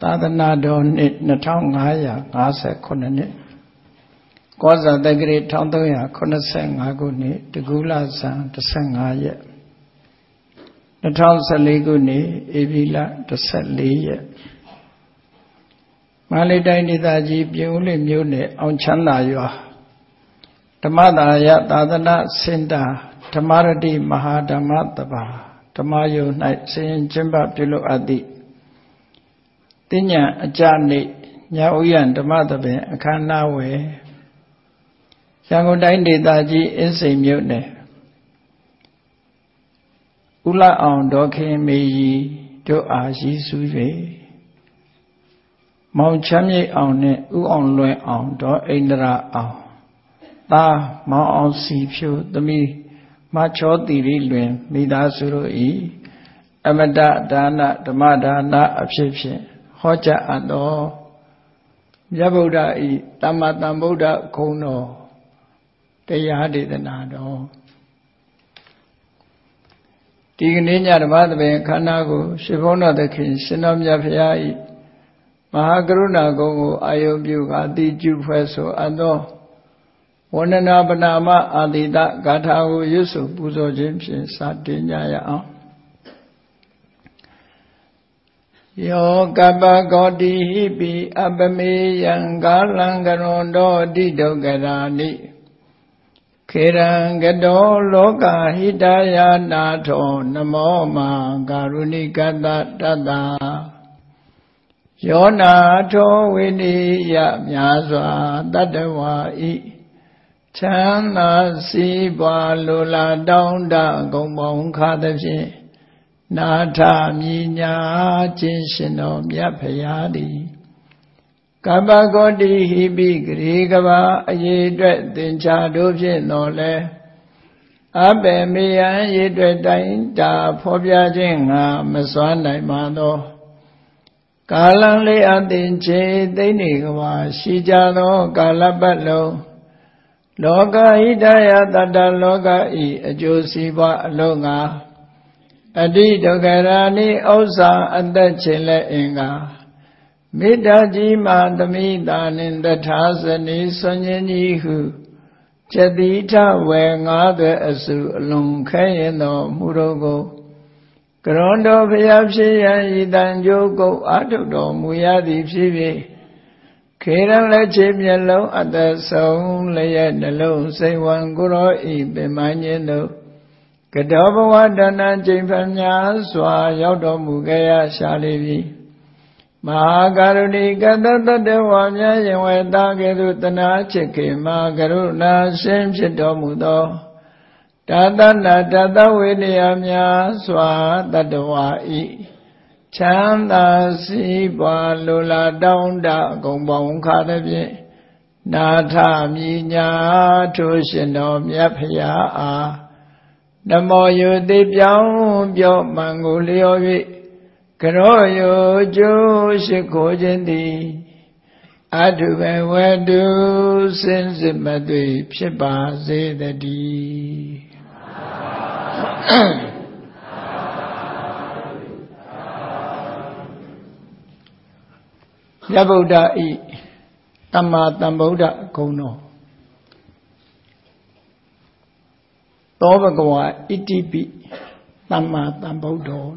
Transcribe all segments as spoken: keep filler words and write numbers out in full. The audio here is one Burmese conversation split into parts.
သာသနာတော်နှစ်နှစ်ထောင်ငါးရာငါးဆယ်ခုနှစ်နှစ်ကောဇာတက္ကရာတစ်ထောင်သုံးရာခုနှစ်ဆယ်ငါးခုနှစ်တကူလဇန်တစ်ဆယ်ငါးရက်နှစ်ထောင်ဆယ်လေးခုနှစ်ဧပြီလတစ်ဆယ်လေးရက်မန္တလေးတိုင်းဒေသကြီးပြင်ဦးလွင်မြို့နယ်အောင်ချမ်းသာရွာဓမ္မသာရသာသနာစင်တာဓမ္မရတိမဟာဓမ္မတပါဓမ္မယုံ၌ဆင်ကျင့်ပပြုလုပ်အပ်သည့်တင်ညာအကြနေ့ညဥ်ရဓမ္မသဘင်အခမ်းအနားဝယ်ရန်ကုန်တိုင်းဒေသကြီးအင်းစိန်မြို့နယ်ဦးလအောင်ဒေါခင်မေကြီးတို့အားရည်စူး၍မောင်ချမ်းမြေ့အောင်နှင့်ဦးအောင်လွင်အောင်ဒေါအိန္ဒရာအောင်သားမောင်အောင်စီဖြိုသမီးမချောတိရိလွင်မိသားစုတို့၏အမတဒါနဓမ္မဒါနအဖြစ်ဖြင့်ဟောကြားအပ်သောမြတ်ဗုဒ္ဓ၏တမ္မာတန်ဗုဒ္ဓဂုဏ်တော်တရားဒေသနာတော်ဒီကနေ့ညဓမ္မသဘင်ခန္ဓာကိုရှင်ဘုန်းတော်သခင်ရှင်တော်မြတ်ဖရာ၏မဟာကရုဏာဂုဏ်ကိုအာယုပြုကာအတိကျဖွဲ့ဆိုအပ်သောဝန္ဒနာပနာမအာတိတဂါထာကိုရွတ်ဆိုပူဇော်ခြင်းဖြင့်စတင်ကြရအောင်ယောကပ္ပကောတိဟိပိအပမေယံကာလံကရွန်တောတိဒုက္ခရာနိခေရံကတောလောကဟိတယာနာထောနမောမာကာရုဏိကတတတ္တာယောနာထောဝိနိယမြာစွာတတ္တဝါဤချမ်းသာစီးပွားလိုလားတောင်းတဂုံပေါင်းခါသဖြင့်နာထမြညာခြင်းရှင်တော်မြတ်ဖရာသည်ကပ္ပကောတိဟိပိဂရေကဘာအရေးအတွက်သင်္ချာတို့ဖြင့်တော်လဲအဘေမေယံရေးအတွက်တိုင်းတာဖော်ပြခြင်းငါမစွမ်းနိုင်ပါသောကာလံလေးအသင်္ချေသိနေကဘာရှိကြသောကာလပတ်လုံးလောကဟိတယတတ္တလောကဤအကျိုးစီးပွားအလုံးငါအတိဒုက္ခရာနိဥစ္စာအသက်ချေလက်အင်္ဂါမေတ္တာကြီးမာသမိတာနှင့်တထာဇနီဆွန်ခြင်းကြီးဟုကျတိထဝေငါးသွဲအစုအလုံးခဲရင်တော်မူတော်ကိုကရွန်တော်ဖျားဖြစ်ရန်ဤတန်ကြိုးကုတ်အာထုတ်တော်မူရသည်ဖြစ်၍ခေရန်လက်ချေမျက်လုံးအသက်ဆုံးလျက်နှလုံးစိတ်ဝံကိုရောဤပင်မခြင်းတို့ကတောဘဝတဏ္ဍကျိန်ဖများစွာရောက်တော်မူခဲ့ရရှာလေပြီမဟာကရုဏီကတတတ္တဝါများယင်ဝေတာကဲ့သို့တနာချစ်ခင်မဟာကရုဏာရှင်ဖြစ်တော်မူသောတာတနာတတဝိနည်းများစွာတတ္တဝါဤချမ်းသာစီးပွားလိုလားတောင်းတဂုံပေါင်းခါသဖြင့်နာထမြညာထိုရှင်တော်မြတ်ဖရာအားနမောယုတိပြောင်းပြောမှန်ကိုလျော်၍ကရောယုကျိုးရှိခိုးခြင်းသည်အထုဘဝတုစင်စစ်မသွေဖြစ်ပါစေတည်းမြတ်ဗုဒ္ဓဤတမ္မာတန်ဗုဒ္ဓဂုဏ်တော်သောဘဂဝါဣတိပိတမ္မာတန်ဗုဒ္ဓော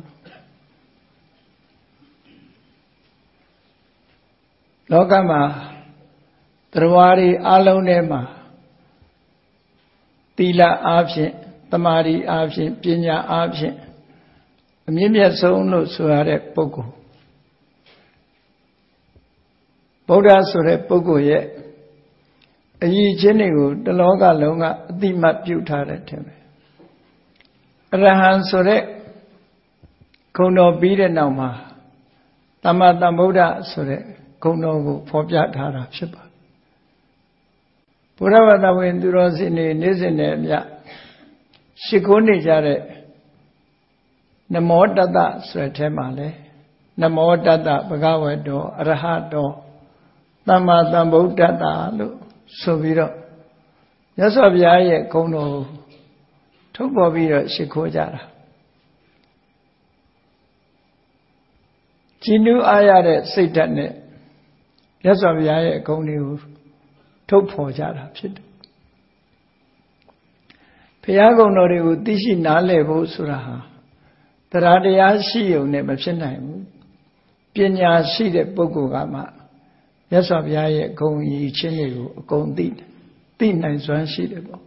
လောကမှာတရားဝါရီအလုံးထဲမှာသီလအားဖြင့်သမာဓိအားဖြင့်ပညာအားဖြင့်အမြင့်မြတ်ဆုံးလို့ဆိုရတဲ့ပုဂ္ဂိုလ်ဗုဒ္ဓဆိုတဲ့ပုဂ္ဂိုလ်ရဲ့အရည်ချင်းတွေကိုတလောကလုံးကအတိမတ်ပြုထားတယ်ထင်တယ်အရဟံဆိုတဲ့ဂုဏ်တော်ပြီးတဲ့နောက်မှာတမ္မာတန်ဗုဒ္ဓဆိုတဲ့ဂုဏ်တော်ကိုဖော်ပြထားတာဖြစ်ပါတယ်ဘုရားဘာသာဝင်သူတော်စင်တွေနေ့စဉ်နဲ့အမျှရှိခိုးနေကြတဲ့နမောတတ္တဆိုတဲ့ထဲမှာလဲနမောတတ္တဘဂဝတောအရဟတောတမ္မာတန်ဗုဒ္ဓတ္တလို့ဆိုပြီးတော့မြတ်စွာဘုရားရဲ့ဂုဏ်တော်ထုတ်ပေါ်ပြီးတော့ရှိခိုးကြတာကြည်နူးအားရတဲ့စိတ်ဓာတ်နဲ့မြတ်စွာဘုရားရဲ့အကုံတွေကိုထုတ်ဖော်ကြတာဖြစ်တယ်ဘုရားကုံတော်တွေကိုသိရှိနားလည်ဖို့ဆိုတာဟာတရားတရားရှိုံနဲ့မဖြစ်နိုင်ဘူးပညာရှိတဲ့ပုဂ္ဂိုလ်ကမှမြတ်စွာဘုရားရဲ့ဂုဏ်ရည်ချင်းတွေကိုအကုန်သိသိနိုင်စွမ်းရှိတယ်ပေါ့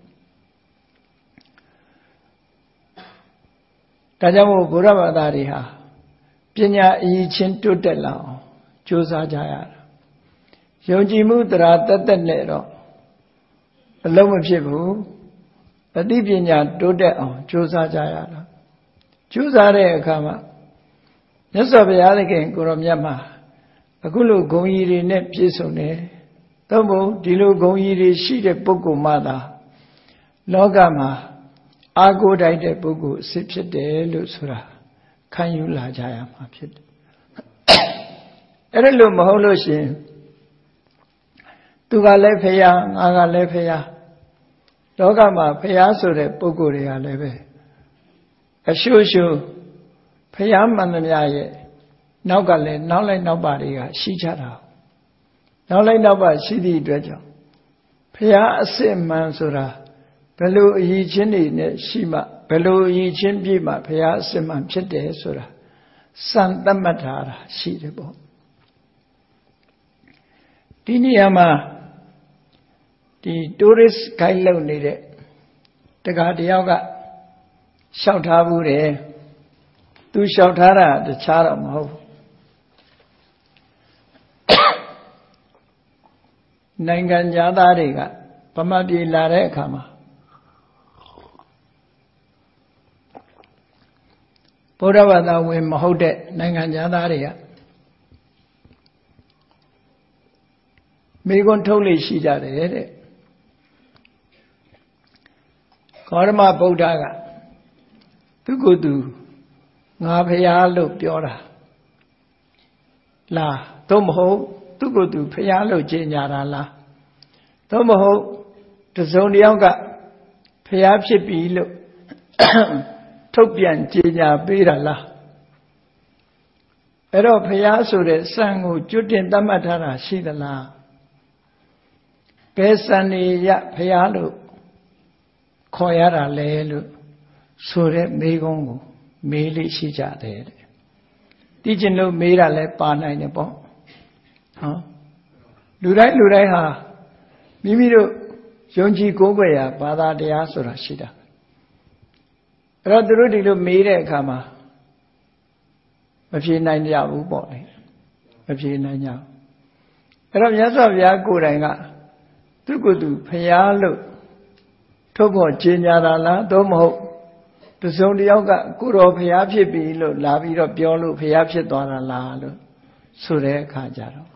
ဒါကြောင့်မို့ဘုရားဘာသာတွေဟာပညာအရည်ချင်းတိုးတက်လာအောင်ကြိုးစားကြရတာယုံကြည်မှုတရားတသက်နဲ့တော့အလုံးမဖြစ်ဘူးအသိပညာတိုးတက်အောင်ကြိုးစားကြရတာကြိုးစားတဲ့အခါမှာမြတ်စွာဘုရားသခင်ကိုရောမြတ်မှာအခုလိုဂုဏ်ရည်တွေနဲ့ပြည့်စုံတယ်သို့မဟုတ်ဒီလိုဂုဏ်ရည်တွေရှိတဲ့ပုဂ္ဂိုလ်မှသာလောကမှာအာကိုးတိုက်တဲ့ပုဂ္ဂိုလ်အစစ်ဖြစ်တယ်လို့ဆိုတာခံယူလာကြရမှာဖြစ်တယ်အဲ့ဒါလို့မဟုတ်လို့ရှိရင်သူကလည်းဖရာငါကလည်းဖရာလောကမှာဖရာဆိုတဲ့ပုဂ္ဂိုလ်တွေကလည်းပဲအရှုရှုဖရာမှန်သမျှရဲ့နောက်ကလည်းနောက်လိုက်နောက်ပါတွေကရှိကြတာနောက်လိုက်နောက်ပါရှိသည့်အတွက်ကြောင့်ဖရာအစစ်မှန်ဆိုတာဘယ်လိုအရည်ချင်းတွေနဲ့ရှိမှဘယ်လိုအရည်ချင်းပြည့်မှဖရာအစစ်မှန်ဖြစ်တယ်ဆိုတာစံသတ်မှတ်ထားတာရှိတယ်ပေါ့ဒီနေရာမှာဒီ tourist guide လုပ်နေတဲ့တက္ကသိုလ်တယောက်ကလျှောက်ထားဘူးတယ်သူလျှောက်ထားတာတခြားတော့မဟုတ်နိုင်ငံသားတွေကဗမာပြည်လာတဲ့အခါမှာဗုဒ္ဓဘာသာဝင်မဟုတ်တဲ့နိုင်ငံသားတွေကမိကွန်းထုတ်လို့ရှိကြတယ်တဲ့ဂေါတမဗုဒ္ဓကသူကိုယ်သူငါဖရာလို့ပြောတာလားသို့မဟုတ်သူကိုယ်သူဖရာလို့ကြေညာတာလားသို့မဟုတ်တစုံတစ်ယောက်ကဖရာဖြစ်ပြီလို့ထုတ်ပြန်ကြေညာပေးတာလားအဲ့တော့ဖရာဆိုတဲ့စံကိုကျွတ်တင်သတ်မှတ်ထားတာရှိသလားဘယ်စံနေရဖရာလို့ခေါ်ရတာလဲလို့ဆိုတဲ့မေးခွန်းကိုမေးလေးရှိကြတယ်တဲ့သိကျင်လို့မေးတာလဲပါနိုင်တယ်ပေါ့ဟောလူတိုင်းလူတိုင်းဟာမိမိတို့ယုံကြည်ကိုးကွယ်ရာဘာသာတရားဆိုတာရှိတာအဲ့တော့သူတို့ဒီလိုမေးတဲ့အခါမှာမဖြေနိုင်ကြဘူးပေါ့လေမဖြေနိုင်ကြဘူးအဲ့တော့မြတ်စွာဘုရားကိုယ်တိုင်ကသူကိုယ်သူဖရာလို့ထုတ်ဖို့ကြေညာတာလားသို့မဟုတ်တစုံတစ်ယောက်ကကိုတော်ဖရာဖြစ်ပြီလို့လာပြီးတော့ပြောလို့ဖရာဖြစ်သွားတာလားလို့ဆိုတဲ့အခါကျတော့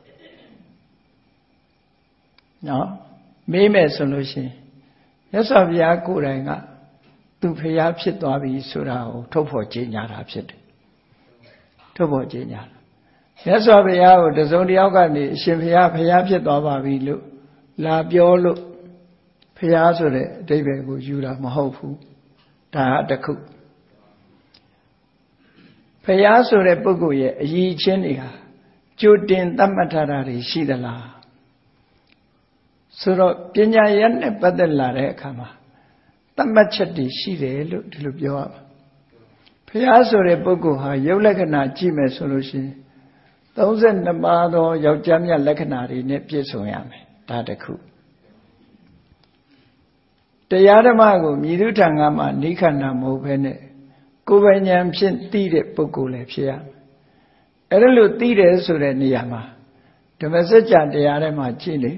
နော်မေးမယ်ဆိုလို့ရှိရင်မြတ်စွာဘုရားကိုယ်တိုင်ကသူဖရာဖြစ်သွားပြီဆိုတာကိုထုတ်ဖို့ကြေညာတာဖြစ်တယ်ထုတ်ဖို့ကြေညာတာမြတ်စွာဘုရားကိုတစုံတစ်ယောက်ကနေအရှင်ဘုရားဖရာဖြစ်သွားပါပြီလို့လာပြောလို့ဖရာဆိုတဲ့အဓိပ္ပာယ်ကိုယူတာမဟုတ်ဘူးဒါကတစ်ခုဖရာဆိုတဲ့ပုဂ္ဂိုလ်ရဲ့အရည်ချင်းတွေဟာကြိုတင်သတ်မှတ်ထားတာတွေရှိသလားဆိုတော့ပညာရနဲ့ပတ်သက်လာတဲ့အခါမှာသတ်မှတ်ချက်တွေရှိတယ်လို့ဒီလိုပြောရမှာဖရာဆိုတဲ့ပုဂ္ဂိုလ်ဟာရုပ်လက္ခဏာကြည့်မယ်ဆိုလို့ရှိရင်သုံးဆယ်နှစ်ပါးသောယောက်ျားမြတ်လက္ခဏာတွေနဲ့ပြည့်စုံရမယ်ဒါတစ်ခုတရားဓမ္မကိုမြည်သူထံကမှနိခန္ဓာမဟုတ်ဘဲနဲ့ကိုယ်ပိုင်ဉာဏ်ဖြင့်သိတဲ့ပုဂ္ဂိုလ်လည်းဖြစ်ရမယ်အဲ့ဒါလို့သိတယ်ဆိုတဲ့နေရာမှာဓမ္မစကြာတရားထဲမှာကြည့်လေ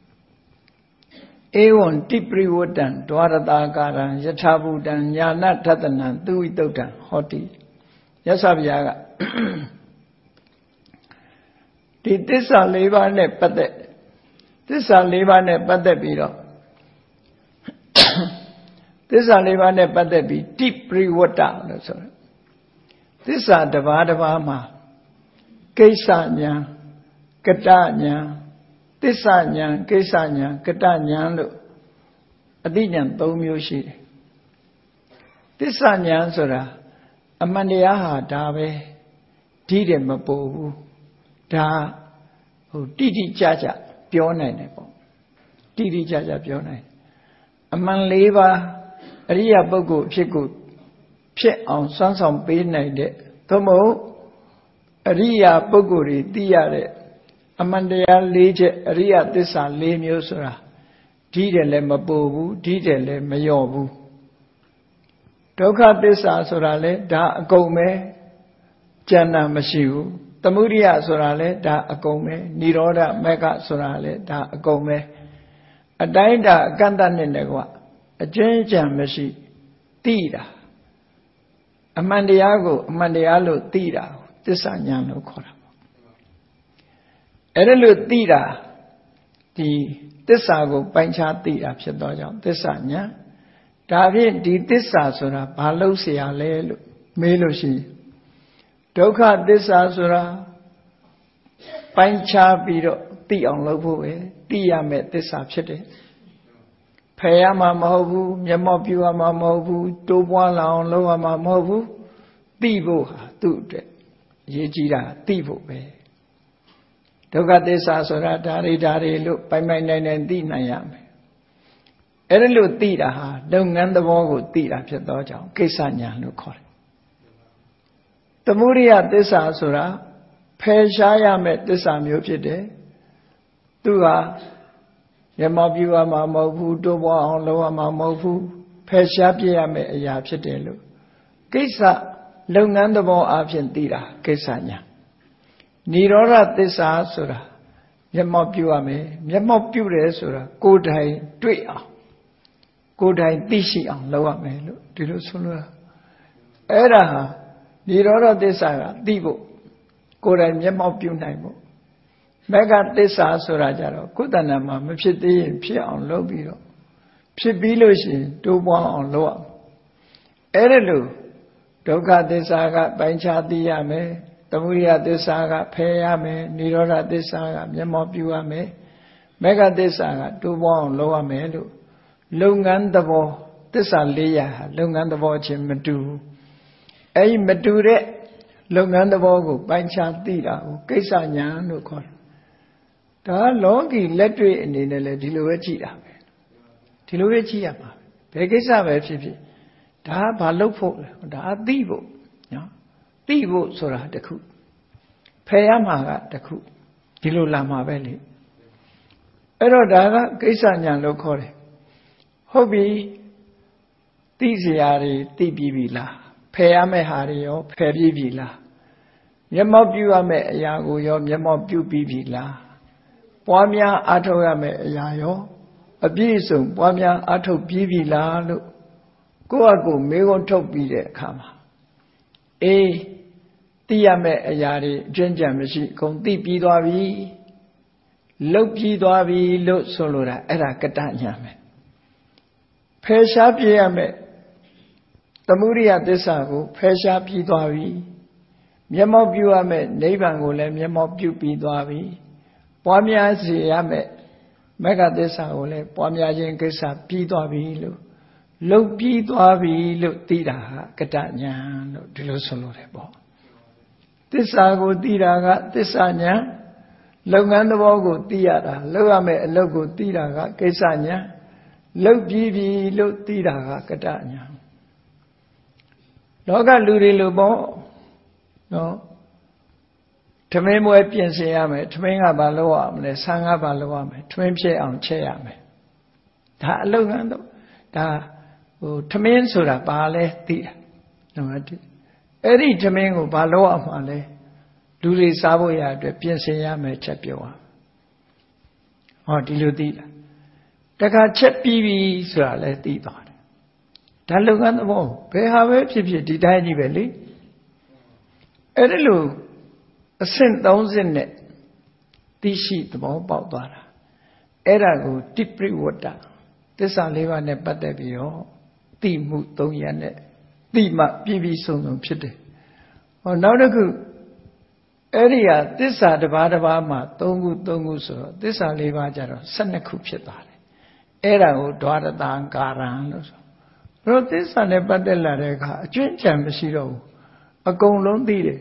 ဧဝံတိပရိဝတ္တံဒွါရတာကာရံယထာဘူတံညာဏထတနံသူဝိတုဒ္ဒံဟောတိရသဗျာကဒီသစ္စာ၄ပါးနဲ့ပတ်သက်သစ္စာ၄ပါးနဲ့ပတ်သက်ပြီးတော့သစ္စာ၄ပါးနဲ့ပတ်သက်ပြီးတိပရိဝတ္တလို့ဆိုတယ်သစ္စာတစ်ပါးတစ်ပါးမှာကိစ္စညာကတညာသစ္စာညာကိစ္စညာကတညာလို့အသိဉာဏ်၃မျိုးရှိတယ်သစ္စာညာဆိုတာအမှန်တရားဟာဒါပဲဒီတယ်မပို့ဘူးဒါဟိုတိတိကျကျပြောနိုင်တယ်ပေါ့တိတိကျကျပြောနိုင်အမှန်လေးပါအရိယာပုဂ္ဂိုလ်ဖြစ်ကိုဖြစ်အောင်စွမ်းဆောင်ပေးနိုင်တဲ့သို့မဟုတ်အရိယာပုဂ္ဂိုလ်တွေသိရတဲ့အမှန်တရား၄ချက်အရိယသစ္စာ၄မျိုးဆိုတာဒီတယ်လည်းမပို့ဘူးဒီတယ်လည်းမလျော့ဘူးဒုက္ခသစ္စာဆိုတာလည်းဒါအကုန်ပဲကျန်တာမရှိဘူးသမုဒိယဆိုတာလည်းဒါအကုန်ပဲនិရောဓမဂ္ဂဆိုတာလည်းဒါအကုန်ပဲအတိုင်းတာအကန့်အသတ်နဲ့ကွာအကျဉ်းချံမရှိသိတာအမှန်တရားကိုအမှန်တရားလို့သိတာသစ္စာဉာဏ်လို့ခေါ်တာပေါ့အဲ့ဒါလို့သိတာဒီသစ္စာကိုပိုင်းခြားသိတာဖြစ်သောကြောင့်သစ္စာဉာဏ်ဒါဖြင့်ဒီသစ္စာဆိုတာဘာလို့เสียလဲလို့မေးလို့ရှိရင်ဒုက္ခသစ္စာဆိုတာပိုင်းခြားပြီးတော့သိအောင်လုပ်ဖို့ပဲသိရမယ့်သစ္စာဖြစ်တယ်ဖယ်ရမှာမဟုတ်ဘူးမျက်မှောက်ပြုရမှာမဟုတ်ဘူးတိုးပွားလာအောင်လုပ်ရမှာမဟုတ်ဘူးသိဖို့ဟာသူ့အတွက်အရေးကြီးတာသိဖို့ပဲဒုက္ခသစ္စာဆိုတာဒါတွေဒါတွေလို့ပိုင်ပိုင်နိုင်နိုင်သိနိုင်ရမယ်အဲ့ဒါလို့သိတာဟာလုပ်ငန်းသဘောကိုသိတာဖြစ်သောကြောင့်ကိစ္စညာလို့ခေါ်တယ်သမုဒိယသစ္စာဆိုတာဖယ်ရှားရမယ့်သစ္စာမျိုးဖြစ်တယ်သူဟာရမောပြုရမှာမဟုတ်ဘူးတိုးပွားအောင်လုပ်ရမှာမဟုတ်ဘူးဖယ်ရှားပြရမယ့်အရာဖြစ်တယ်လို့ကိစ္စလုပ်ငန်းသဘောအဖြစ်သိတာကိစ္စညာនិရောဓသစ္စာဆိုတာမျက်မှောက်ပြုရမယ်မျက်မှောက်ပြုတယ်ဆိုတာကိုယ်တိုင်တွေ့အောင်ကိုယ်တိုင်သိရှိအောင်လုပ်ရမယ်လို့ဒီလိုဆိုလို့အဲ့ဒါဟာនិရောဓသစ္စာကသိဖို့ကိုယ်တိုင်မျက်မှောက်ပြုနိုင်ဖို့မဂ္ဂသစ္စာဆိုတာကြတော့ကုသဏမှာမဖြစ်သေးရင်ဖြစ်အောင်လုပ်ပြီးတော့ဖြစ်ပြီးလို့ရှိရင်တိုးပွားအောင်လုပ်ရမယ်အဲ့ဒါလို့ဒုက္ခသစ္စာကပိုင်းခြားသိရမယ်သမုဒိယသစ္စာကဖယ်ရမယ်និရောဓသစ္စာကမျက်မှောက်ပြုရမယ်မဂ္ဂသစ္စာကတိုးပွားအောင်လုပ်ရမယ်လို့လုပ်ငန်းသဘောသစ္စာ၄ရာဟာလုပ်ငန်းသဘောချင်းမတူဘူးအဲ့ဒီမတူတဲ့လုပ်ငန်းသဘောကိုပိုင်းခြားသိတာကိုကိစ္စညာလို့ခေါ်တယ်ဒါလောကီလက်တွေ့အနေနဲ့လည်းဒီလိုပဲကြည့်တာပဲဒီလိုပဲကြည့်ရမှာဘယ်ကိစ္စပဲဖြစ်ဖြစ်ဒါကဘာလုပ်ဖို့လဲဒါအသိဖို့နော်သိဖို့ဆိုတာတခုဖယ်ရမှာကတခုဒီလိုလာမှာပဲလေအဲ့တော့ဒါကကိစ္စညာလို့ခေါ်တယ်ဟုတ်ပြီသိစရာတွေသိပြီးပြီလားဖယ်ရမယ့်ဟာတွေရောဖယ်ပြီးပြီလားမျက်မှောက်ပြုရမယ့်အရာကိုရောမျက်မှောက်ပြုပြီးပြီလားပွားများအားထုတ်ရမယ့်အရာရောအပြည့်အစုံပွားများအားထုတ်ပြီးပြီလားလို့ကိုယ့်အကိုမေးခွန်းထုတ်ပြီးတဲ့အခါမှာအေးသိရမယ့်အရာတွေအကျဉ်းချံမရှိအကုန်သိပြီးသွားပြီလုတ်ပြီးသွားပြီလို့ဆိုလိုတာအဲ့ဒါကတ္တညာမယ်ဖယ်ရှားပြရမယ့်သမုဒိယသစ္စာကိုဖယ်ရှားပြီးသွားပြီမျက်မှောက်ပြုရမယ့်နိဗ္ဗာန်ကိုလည်းမျက်မှောက်ပြုပြီးသွားပြီပွားများစေရမယ့်မဂ္ဂသစ္စာကိုလည်းပွားများခြင်းကိစ္စပြီးသွားပြီလို့လုတ်ပြီးသွားပြီလို့သိတာဟာကတ္တညာလို့ဒီလိုဆိုလို့တယ်ပေါ့သစ္စာကိုသိတာကသစ္စာညာလုပ်ငန်းသဘောကိုသိရတာလုပ်ရမယ့်အလုပ်ကိုသိတာကကိစ္စညာလုတ်ပြီးပြီလို့သိတာကကတ္တညာလောကလူတွေလိုပေါ့နော်ထမင်းမွဲပြင်ဆင်ရမယ်ထမင်းကဘာလုပ်ရမလဲဆန်းကဘာလုပ်ရမလဲထမင်းဖြစ်အောင်ချက်ရမယ်ဒါအလုပ်ကတော့ဒါဟိုထမင်းဆိုတာဘာလဲသိတာနံပါတ်တစ်အဲ့ဒီထမင်းကိုဘာလုပ်ရမှာလဲလူတွေစားဖို့ရအတွက်ပြင်ဆင်ရမယ်ချက်ပြောရဟောဒီလိုသိတာတခါချက်ပြီးပြီဆိုတာလဲသိသွားတယ်ဒါလုပ်ငန်းသဘောဘယ်ဟာပဲဖြစ်ဖြစ်ဒီတိုင်းကြီးပဲလေအဲ့ဒီလိုအဆင့်သုံးဆင့်နဲ့သိရှိသဘောပေါက်သွားတာအဲ့ဒါကိုတိပရိဝတ္တသစ္စာလေးပါးနဲ့ပတ်သက်ပြီးတော့သိမှုသုံးရပ်နဲ့သိမှပြည့်ပြည့်စုံစုံဖြစ်တယ်ဟောနောက်တစ်ခုအဲ့ဒီဟာသစ္စာတစ်ပါးတစ်ပါးမှာသုံးခုသုံးခုဆိုတော့သစ္စာလေးပါးကြတော့၁၂ခုဖြစ်သွားတယ်အဲ့ဒါကိုဒွါရတံကာရံလို့ဆိုတော့သစ္စာနဲ့ပတ်သက်လာတဲ့အခါအကျွင့်ကြံမရှိတော့ဘူးအကုန်လုံးသိတယ်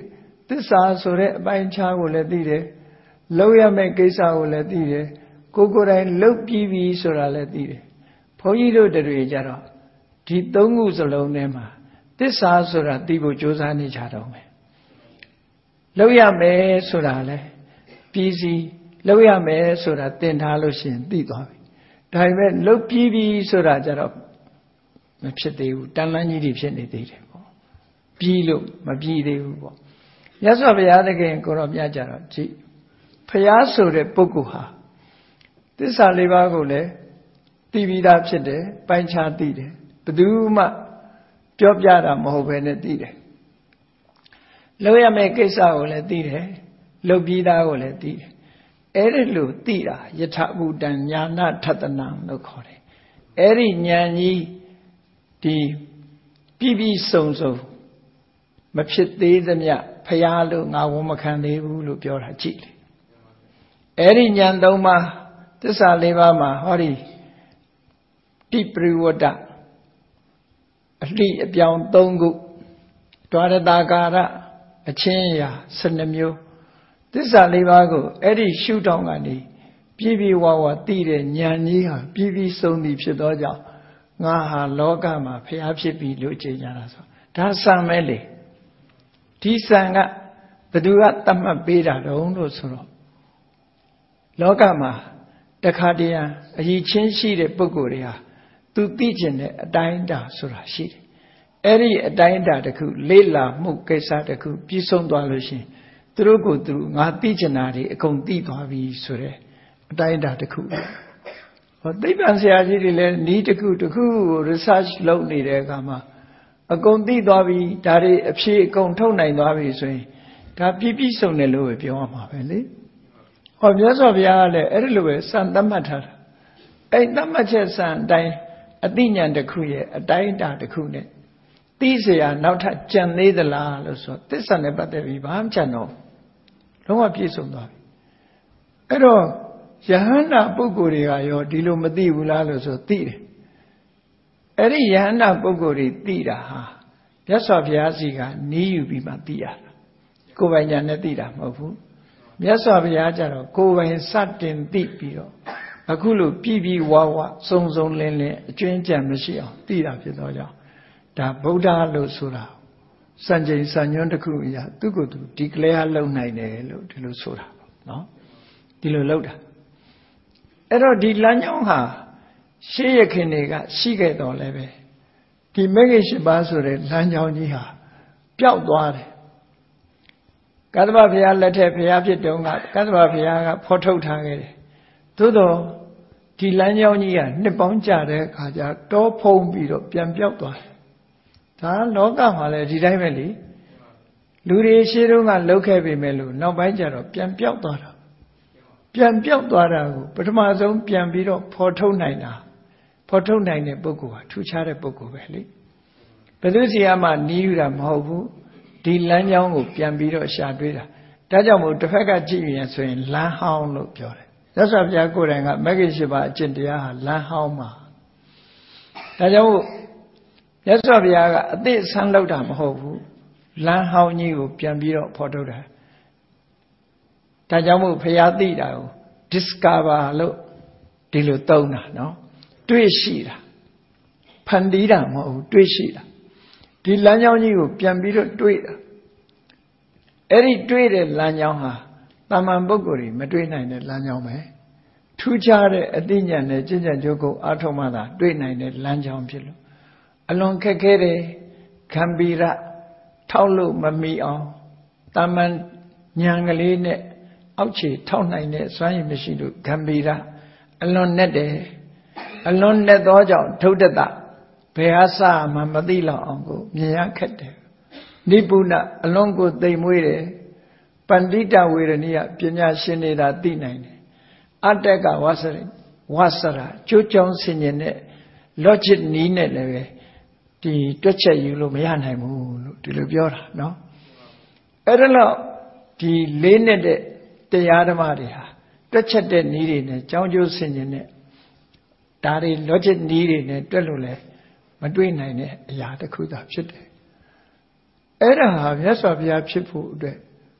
သစ္စာဆိုတဲ့အပိုင်းခြားကိုလည်းသိတယ်လုပ်ရမယ့်ကိစ္စကိုလည်းသိတယ်ကိုယ်ကိုယ်တိုင်လုပ်ပြီးပြီဆိုတာလည်းသိတယ်ဘုန်းကြီးတို့တွေကြတော့ဒီသုံးခုစလုံးထဲမှာသစ္စာဆိုတာသိဖို့ကြိုးစားနေကြတော့မယ်လုပ်ရမယ်ဆိုတာလည်းပြီးစီလုပ်ရမယ်ဆိုတာသင်ထားလို့ရှိရင်သိသွားပြီဒါပေမဲ့လုပ်ပြီးပြီဆိုတာကြတော့မဖြစ်သေးဘူးတန်လန်းကြီးတွေဖြစ်နေသေးတယ်ပေါ့ပြီးလို့မပြီးသေးဘူးပေါ့မြတ်စွာဘုရားသခင်ကိုရောမြတ်ကြတော့ကြည့်ဘုရားဆိုတဲ့ပုဂ္ဂိုလ်ဟာသစ္စာလေးပါးကိုလည်းသိပြီးသားဖြစ်တယ်ပိုင်းခြားသိတယ်ဘယ်သူမှပြောပြတာမဟုတ်ဘဲနဲ့သိတယ်လုပ်ရမယ့်ကိစ္စကိုလည်းသိတယ်လုပ်ပြီးသားကိုလည်းသိတယ်အဲ့ဒီလိုသိတာယထဘူတံညာနာထတနံလို့ခေါ်တယ်အဲ့ဒီဉာဏ်ကြီးဒီပြည့်ပြည့်စုံစုံမဖြစ်သေးသမျှဖျားလို့ငါဝန်မခံသေးဘူးလို့ပြောတာကြည့်လေအဲ့ဒီဉာဏ်သုံးပါးသစ္စာလေးပါးမှာဟောဒီတိပရိဝတ္တအလှအပြောင်သုံးခုဒွါရတာကာရအချင်းရာဆယ်နှစ်မျိုးသစ္စာလေးပါးကိုအဲ့ဒီရှုထောင့်ကနေပြည့်ပြည့်ဝဝသိတဲ့ဉာဏ်ကြီးဟာပြည့်ပြည့်စုံသည်ဖြစ်သောကြောင့်ငါဟာလောကမှာဖျားဖြစ်ပြီလို့ကြေညာတာဆိုဒါစံမဲလေဒီစံကဘယ်သူကသတ်မှတ်ပေးတာတုံးလို့ဆိုတော့လောကမှာတခါတည်းအရေးချင်းရှိတဲ့ပုဂ္ဂိုလ်တွေဟာသူသိကျင်တဲ့အတိုင်းအတာဆိုတာရှိတယ်အဲ့ဒီအတိုင်းအတာတစ်ခုလေးလာမှုကိစ္စတစ်ခုပြည့်စုံသွားလို့ရှိရင်သူတို့ကိုသူငါသိကျင်တာတွေအကုန်သိသွားပြီဆိုတဲ့အတိုင်းအတာတစ်ခုဟောသိပ္ပံဆရာကြီးတွေလည်းဤတစ်ခုတစ်ခုကို research လုပ်နေတဲ့အခါမှာအကုန်သိသွားပြီဒါတွေအဖြေအကုန်ထုတ်နိုင်သွားပြီဆိုရင်ဒါပြည့်ပြည့်စုံတယ်လို့ပဲပြောရမှာပဲလေဟောမြတ်စွာဘုရားကလည်းအဲ့ဒီလိုပဲစံသတ်မှတ်ထားတာအဲ့သတ်မှတ်ချက်စံအတိုင်းအသိဉာဏ်တစ်ခုရဲ့အတိုင်းအတာတစ်ခုနဲ့သိเสียနောက်ထပ်ကြံသေးသလားလို့ဆိုသစ္စာနဲ့ပတ်သက်ပြီးဘာမှကြံတော့လုံးဝပြည့်စုံသွားပြီအဲ့တော့ယဟန္တာပုဂ္ဂိုလ်တွေကရောဒီလိုမသိဘူးလားလို့ဆိုသိတယ်အဲ့ဒီယဟန္တာပုဂ္ဂိုလ်တွေသိတာဟာမြတ်စွာဘုရားစီကနီးယူပြီးမှသိရတာကိုယ်ပိုင်ဉာဏ်နဲ့သိတာမဟုတ်ဘူးမြတ်စွာဘုရားကျတော့ကိုယ်ပိုင်စတင်သိပြီးတော့အခုလိုပြည်ပြီးဝါဝစုံစုံလင်းလင်းအကျွင်းကြံမရှိအောင်သိတာဖြစ်တော့ကြောင့်ဒါဗုဒ္ဓလို့ဆိုတာစံချိန်စံညွှန်းတစ်ခုအရာသူ့ကိုယ်သူဒီကလေးဟာလုံနိုင်တယ်လို့ဒီလိုဆိုတာပေါ့နော်ဒီလိုလုပ်တာအဲ့တော့ဒီလမ်းကြောင်းဟာရှေးရခင်တွေကရှိခဲ့တော်လဲပဲဒီမဂ္ဂင်၈ပါးဆိုတဲ့လမ်းကြောင်းကြီးဟာပျောက်သွားတယ်ကသဗ္ဗဘုရားလက်ထက်ဘုရားဖြစ်တုန်းကကသဗ္ဗဘုရားကဖော်ထုတ်ထားခဲ့တယ်သို့တော့ဒီလမ်းကြောင်းကြီးကနှစ်ပေါင်းကြာတဲ့အခါကျတောဖုံးပြီးတော့ပြန်ပြောက်သွားတယ်ဒါလောကမှာလည်းဒီတိုင်းပဲလေလူတွေရှေးတုန်းကလှုပ်ခဲ့ပေမဲ့လို့နောက်ပိုင်းကျတော့ပြန်ပြောက်သွားတာပြန်ပြောက်သွားတာကိုပထမဆုံးပြန်ပြီးတော့ဖော်ထုတ်နိုင်တာဖော်ထုတ်နိုင်တဲ့ပုဂ္ဂိုလ်ဟာထူးခြားတဲ့ပုဂ္ဂိုလ်ပဲလေဘယ်သူစီကမှနီးယူတာမဟုတ်ဘူးဒီလမ်းကြောင်းကိုပြန်ပြီးတော့ရှာတွေးတာဒါကြောင့်မို့တစ်ဖက်ကကြည့်ရင်ဆိုရင်လမ်းဟောင်းလို့ပြောတယ်ရသော်ဘုရားကိုယ်တိုင်ကမဂ္ဂင်၈ပါးအကျင့်တရားဟာလမ်းဟောင်းမှာဒါကြောင့်မို့ရသော်ဘုရားကအသိဆန်းလောက်တာမဟုတ်ဘူးလမ်းဟောင်းကြီးကိုပြန်ပြီးတော့ဖော်ထုတ်တာဒါကြောင့်မို့ဘုရားသိတာကို discover လို့ဒီလိုသုံးတာနော်တွေ့ရှိတာဖန်တီးတာမဟုတ်ဘူးတွေ့ရှိတာဒီလမ်းကြောင်းကြီးကိုပြန်ပြီးတော့တွေ့တာအဲ့ဒီတွေ့တဲ့လမ်းကြောင်းဟာတာမန်ပုဂ္ဂိုလ်တွေမတွေ့နိုင်တဲ့လမ်းကြောင်းပဲထူးခြားတဲ့အသိဉာဏ်နဲ့ကျင့်ကြံကြိုးကိုအားထုတ်မှသာတွေ့နိုင်တဲ့လမ်းကြောင်းဖြစ်လို့အလွန်ခက်ခဲတဲ့ဂံဗီရထောက်လို့မမီအောင်တာမန်ဉာဏ်ကလေးနဲ့အောက်ခြေထောက်နိုင်တဲ့စွမ်းရည်မရှိလို့ဂံဗီရအလွန်နဲ့တယ်အလွန်နဲ့သောကြောင့်ဒုဒ္ဒတဘယ်ဟာစမှမသိလောက်အောင်ကိုမြင်ရခက်တယ်နိပုဏအလွန်ကိုသိမ်မွေးတယ်ပန္တိတဝေရဏိယပညာရှင်တွေသာသိနိုင်တယ်အတ္တကဝါစရဝါစရာကြိုးကြောင်းဆင်ញင်တဲ့ logic နီးနဲ့လည်းပဲဒီတွက်ချက်ယူလို့မရနိုင်ဘူးလို့ဒီလိုပြောတာနော်အဲ့ဒါတော့ဒီလေးနဲ့တဲ့တရားဓမ္မတွေဟာတွက်ချက်တဲ့နီးတွေနဲ့ကြောင်းကျိုးဆင်ញင်တဲ့ဒါတွေ logic နီးတွေနဲ့တွက်လို့လည်းမတွေ့နိုင်တဲ့အရာတစ်ခုသာဖြစ်တယ်အဲ့ဒါဟာမြတ်စွာဘုရားဖြစ်ဖို့အတွက်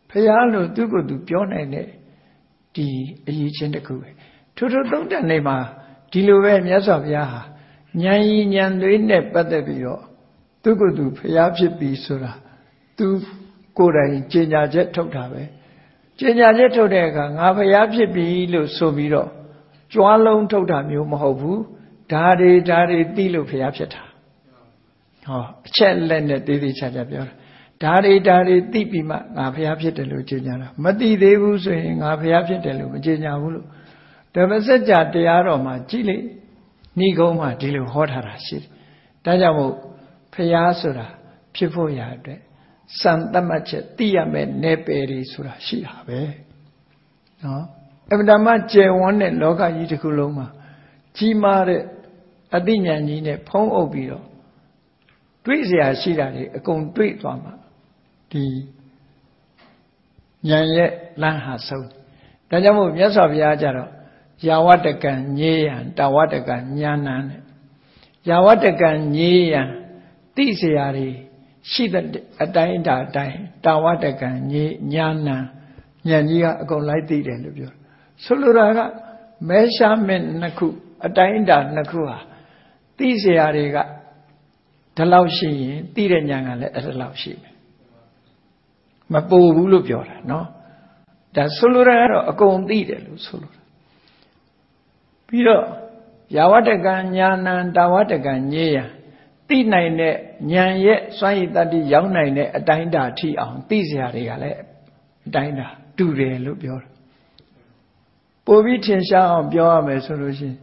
ဖရာလို့သူကိုယ်သူပြောနိုင်တဲ့ဒီအရေးချင်းတစ်ခုပဲထိုထိုသုံးတန်နေမှာဒီလိုပဲမြတ်စွာဘုရားဟာဉာဏ်ရည်ဉာဏ်သွေးနဲ့ပတ်သက်ပြီးတော့သူကိုယ်သူဖရာဖြစ်ပြီဆိုတာသူကိုယ်တိုင်ကြေညာချက်ထုတ်တာပဲကြေညာချက်ထုတ်တဲ့အခါငါဖရာဖြစ်ပြီလို့ဆိုပြီးတော့ကြွားလုံးထုတ်တာမျိုးမဟုတ်ဘူးဒါတွေဒါတွေသိလို့ဖရာဖြစ်တာဟောအချက်လက်နဲ့သေးသေးချာချာပြောတာဒါတွေဒါတွေသိပြီးမှငါဖရာဖြစ်တယ်လို့ကြေညာတာမသိသေးဘူးဆိုရင်ငါဖရာဖြစ်တယ်လို့မကြေညာဘူးလို့ဓမ္မစကြာတရားတော်မှာကြည်လေဏိဂုံးမှာဒီလိုဟောထားတာရှိတယ်ဒါကြောင့်မို့ဖရာဆိုတာဖြစ်ဖို့ရအတွက်စံတတ်မှတ်ချက်သိရမယ်နယ်ပယ်တွေဆိုတာရှိတာပဲနော်အမှန်တမ်းကျယ်ဝန်းတဲ့လောကကြီးတစ်ခုလုံးမှာကြီးမားတဲ့အသိဉာဏ်ကြီးနဲ့ဖုံးအုပ်ပြီးတော့တွေ့เสียရှိတာတွေအကုန်တွေ့သွားမှာဒီဉာဏ်ရဲ့လမ်းဟာဆုံးဒါကြောင့်မို့မြတ်စွာဘုရားကြတော့ယာဝတ္တကံညေယံတာဝတ္တကံညာဏံတဲ့ယာဝတ္တကံညေယံသိเสียတွေရှိတဲ့အတိုင်းအတာအတိုင်းတာဝတ္တကံညေညာဏံဉာဏ်ကြီးကအကုန်လိုက်သိတယ်လို့ပြောဆိုလိုတာကမဲရှားမဲ့နှစ်ခုအတိုင်းအတာနှစ်ခုဟာသိเสียတွေကဒီလောက်ရှိရင်သိတဲ့ဉာဏ်ကလည်းအဲ့ဒီလောက်ရှိမယ်မပိုဘူးလို့ပြောတာနော်ဒါဆိုလိုတာကတော့အကုန်သိတယ်လို့ဆိုလိုတာပြီးတော့ယာဝတ္တကံညာဏံတာဝတ္တကံညေယံသိနိုင်တဲ့ဉာဏ်ရဲ့စွမ်းရည်တတ္တိရောက်နိုင်တဲ့အတိုင်းအတာထိအောင်သိเสียတွေကလည်းအတိုင်းအတာတူတယ်လို့ပြောတာပိုပြီးထင်ရှားအောင်ပြောရမယ်ဆိုလို့ရှိရင်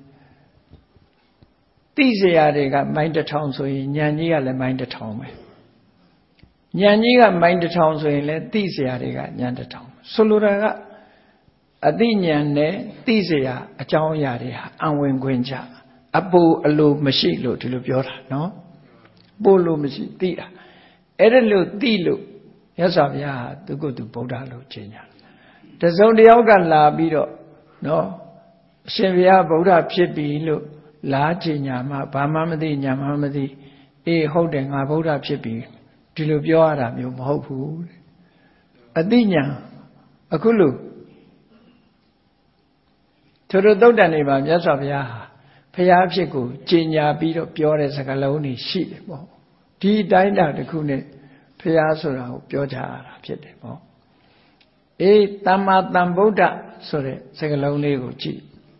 သိเสียတွေကမိုင်းတစ်ထောင်ဆိုရင်ဉာဏ်ကြီးကလည်းမိုင်းတစ်ထောင်ပဲဉာဏ်ကြီးကမိုင်းတစ်ထောင်ဆိုရင်လည်းသိเสียတွေကဉာဏ်တစ်ထောင်ဆိုလိုတာကအသိဉာဏ်နဲ့သိเสียအကြောင်းအရာတွေဟာအံဝင်ခွင့်ကြအပူအလိုမရှိလို့ဒီလိုပြောတာနော်ပို့လို့မရှိသိတာအဲ့ဒါလို့သိလို့မြတ်စွာဘုရားဟာသူကိုယ်သူဗုဒ္ဓလို့ကြေညာတစုံတစ်ယောက်ကလာပြီးတော့နော်အရှင်ဘုရားဗုဒ္ဓဖြစ်ပြီလို့လာကြေညာမှဘာမှမသိညာမှမသိအေးဟုတ်တယ်ငါဗုဒ္ဓဖြစ်ပြီဒီလိုပြောရတာမျိုးမဟုတ်ဘူးအသိဉာဏ်အခုလို့ထို့သုတ်တန်တွေမှာမြတ်စွာဘုရားဟာဘုရားဖြစ်ကိုကြေညာပြီးတော့ပြောတဲ့စကားလုံးတွေရှိတယ်ပေါ့ဒီတိုင်းတာတစ်ခုနဲ့ဘုရားဆိုတာကိုပြောကြရတာဖြစ်တယ်ပေါ့အေးသမ္မာသမ္ဗုဒ္ဓဆိုတဲ့စကားလုံးလေးကိုကြည့်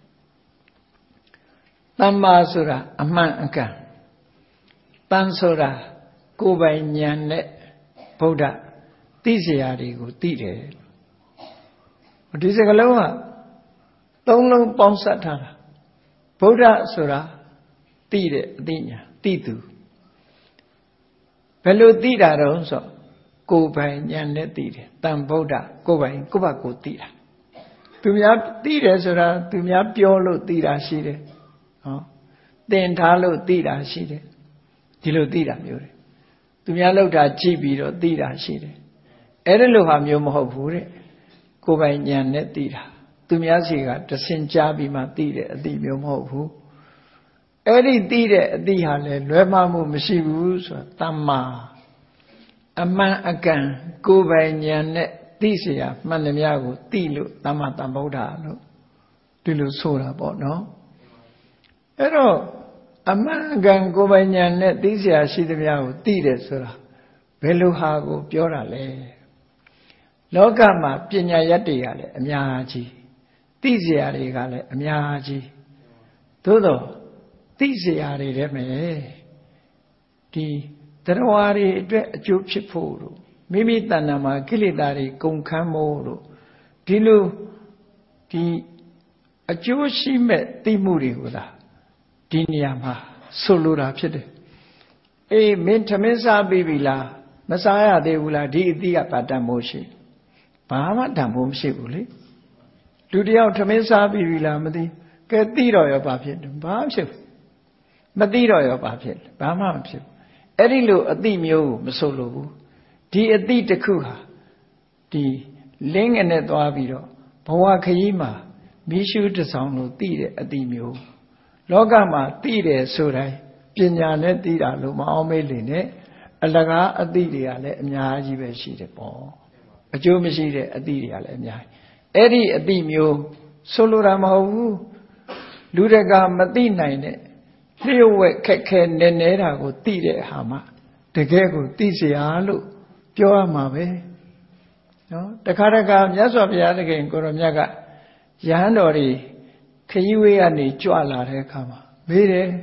သမ္မာဆိုတာအမှန်အကန်တန်ဆိုတာကိုယ်ပိုင်ဉာဏ်နဲ့ဗုဒ္ဓသိเสียတွေကိုသိတယ်ဒီစကားလုံးကသုံးလုံးပေါင်းစပ်ထားတာဗုဒ္ဓဆိုတာသိတဲ့အသိဉာဏ်သိသူဘယ်လိုသိတာတော့ဆိုကိုယ်ပိုင်ဉာဏ်နဲ့သိတယ်တန်ဗုဒ္ဓကိုယ်ပိုင်ကိုယ့်ဘာကိုသိတာသူများသိတယ်ဆိုတာသူများပြောလို့သိတာရှိတယ်ဟောသင်ထားလို့သိတာရှိတယ်ဒီလိုသိတာမျိုးတွေသူများလောက်တာကြည့်ပြီးတော့သိတာရှိတယ်အဲ့ဒီလိုဟာမျိုးမဟုတ်ဘူးတဲ့ကိုယ်ပိုင်ဉာဏ်နဲ့သိတာသူများစီကတဆင်ကြားပြီးမှသိတဲ့အသိမျိုးမဟုတ်ဘူးအဲ့ဒီသိတဲ့အသိဟာလည်းလွဲမှားမှုမရှိဘူးဆိုတာတမ္မာအမှန်အကန်ကိုယ်ပိုင်ဉာဏ်နဲ့သိเสียမှန်သမျှကိုသိလို့တမ္မာသမ္ဗုဒ္ဓလို့ဒီလိုဆိုတာပေါ့နော်အဲ့တော့အမှန်အကန်ကိုယ်ပိုင်ဉာဏ်နဲ့သိเสียရှိသမျှကိုသိတယ်ဆိုတာဘယ်လိုဟာကိုပြောတာလဲလောကမှာပညာရတ်တွေကလည်းအများကြီးသိเสียတွေကလည်းအများကြီးသို့တော့သိเสียတွေတည်းမယ်ဒီတရားတွေအတွက်အကျိုးဖြစ်ဖို့လို့မိမိတဏ္ဍာမှာကိလေသာတွေကုန်ခန်းမို့လို့ဒီလိုဒီအကျိုးရှိမဲ့သိမှုတွေကိုသာဒီနေရာမှာဆိုလိုတာဖြစ်တယ်အေးမင်းထမင်းစားပြီးပြီလားမစားရသေးဘူးလားဒီအသိကဘာတန်မိုးရှိဘာမှတန်မိုးမရှိဘူးလေလူတယောက်ထမင်းစားပြီးပြီလားမသိကဲသိတော့ရောဘာဖြစ်တယ်ဘာဖြစ်မသိတော့ရောဘာဖြစ်ဘာမှမဖြစ်အဲ့ဒီလိုအသိမျိုးကိုမဆိုလိုဘူးဒီအသိတစ်ခုဟာဒီလင်းငနဲ့သွားပြီးတော့ဘဝခရီးမှာမိရှုတဆောင်လို့သိတဲ့အသိမျိုးလောကမှာသိတယ်ဆိုတိုင်းပညာနဲ့သိတာလို့မအောင်မေးလေနဲ့အလကားအသိတွေကလည်းအများကြီးပဲရှိတယ်ပေါ့အကျိုးမရှိတဲ့အသည့်တွေကလည်းအများကြီးအဲ့ဒီအသည့်မျိုးဆိုလိုတာမဟုတ်ဘူးလူတကာမသိနိုင်တဲ့လျှို့ဝှက်ခက်ခဲနေနေတာကိုသိတဲ့ဟာမှတကယ်ကိုသိเสียလို့ပြောရမှာပဲနော်တခါတခါမြတ်စွာဘုရားသခင်ကိုရောမြတ်ကယဟန်တော်တွေခရီးဝေးကနေကြွလာတဲ့အခါမှာမေးတယ်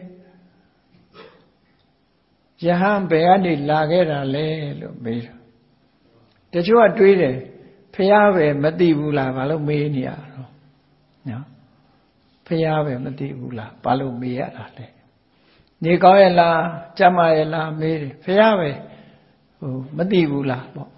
ယဟန်ဘယ်ကနေလာခဲ့တာလဲလို့မေးတယ်တချို့ကတွေးတယ်ဖះပဲမသိဘူးလားဘာလို့မေးနေရတော့နော်ဖះပဲမသိဘူးလားဘာလို့မေးရတာလဲနေကောင်းရဲ့လားကြမ်းမရဲ့လားမေးတယ်ဖះပဲဟိုမသိဘူးလားပေါ့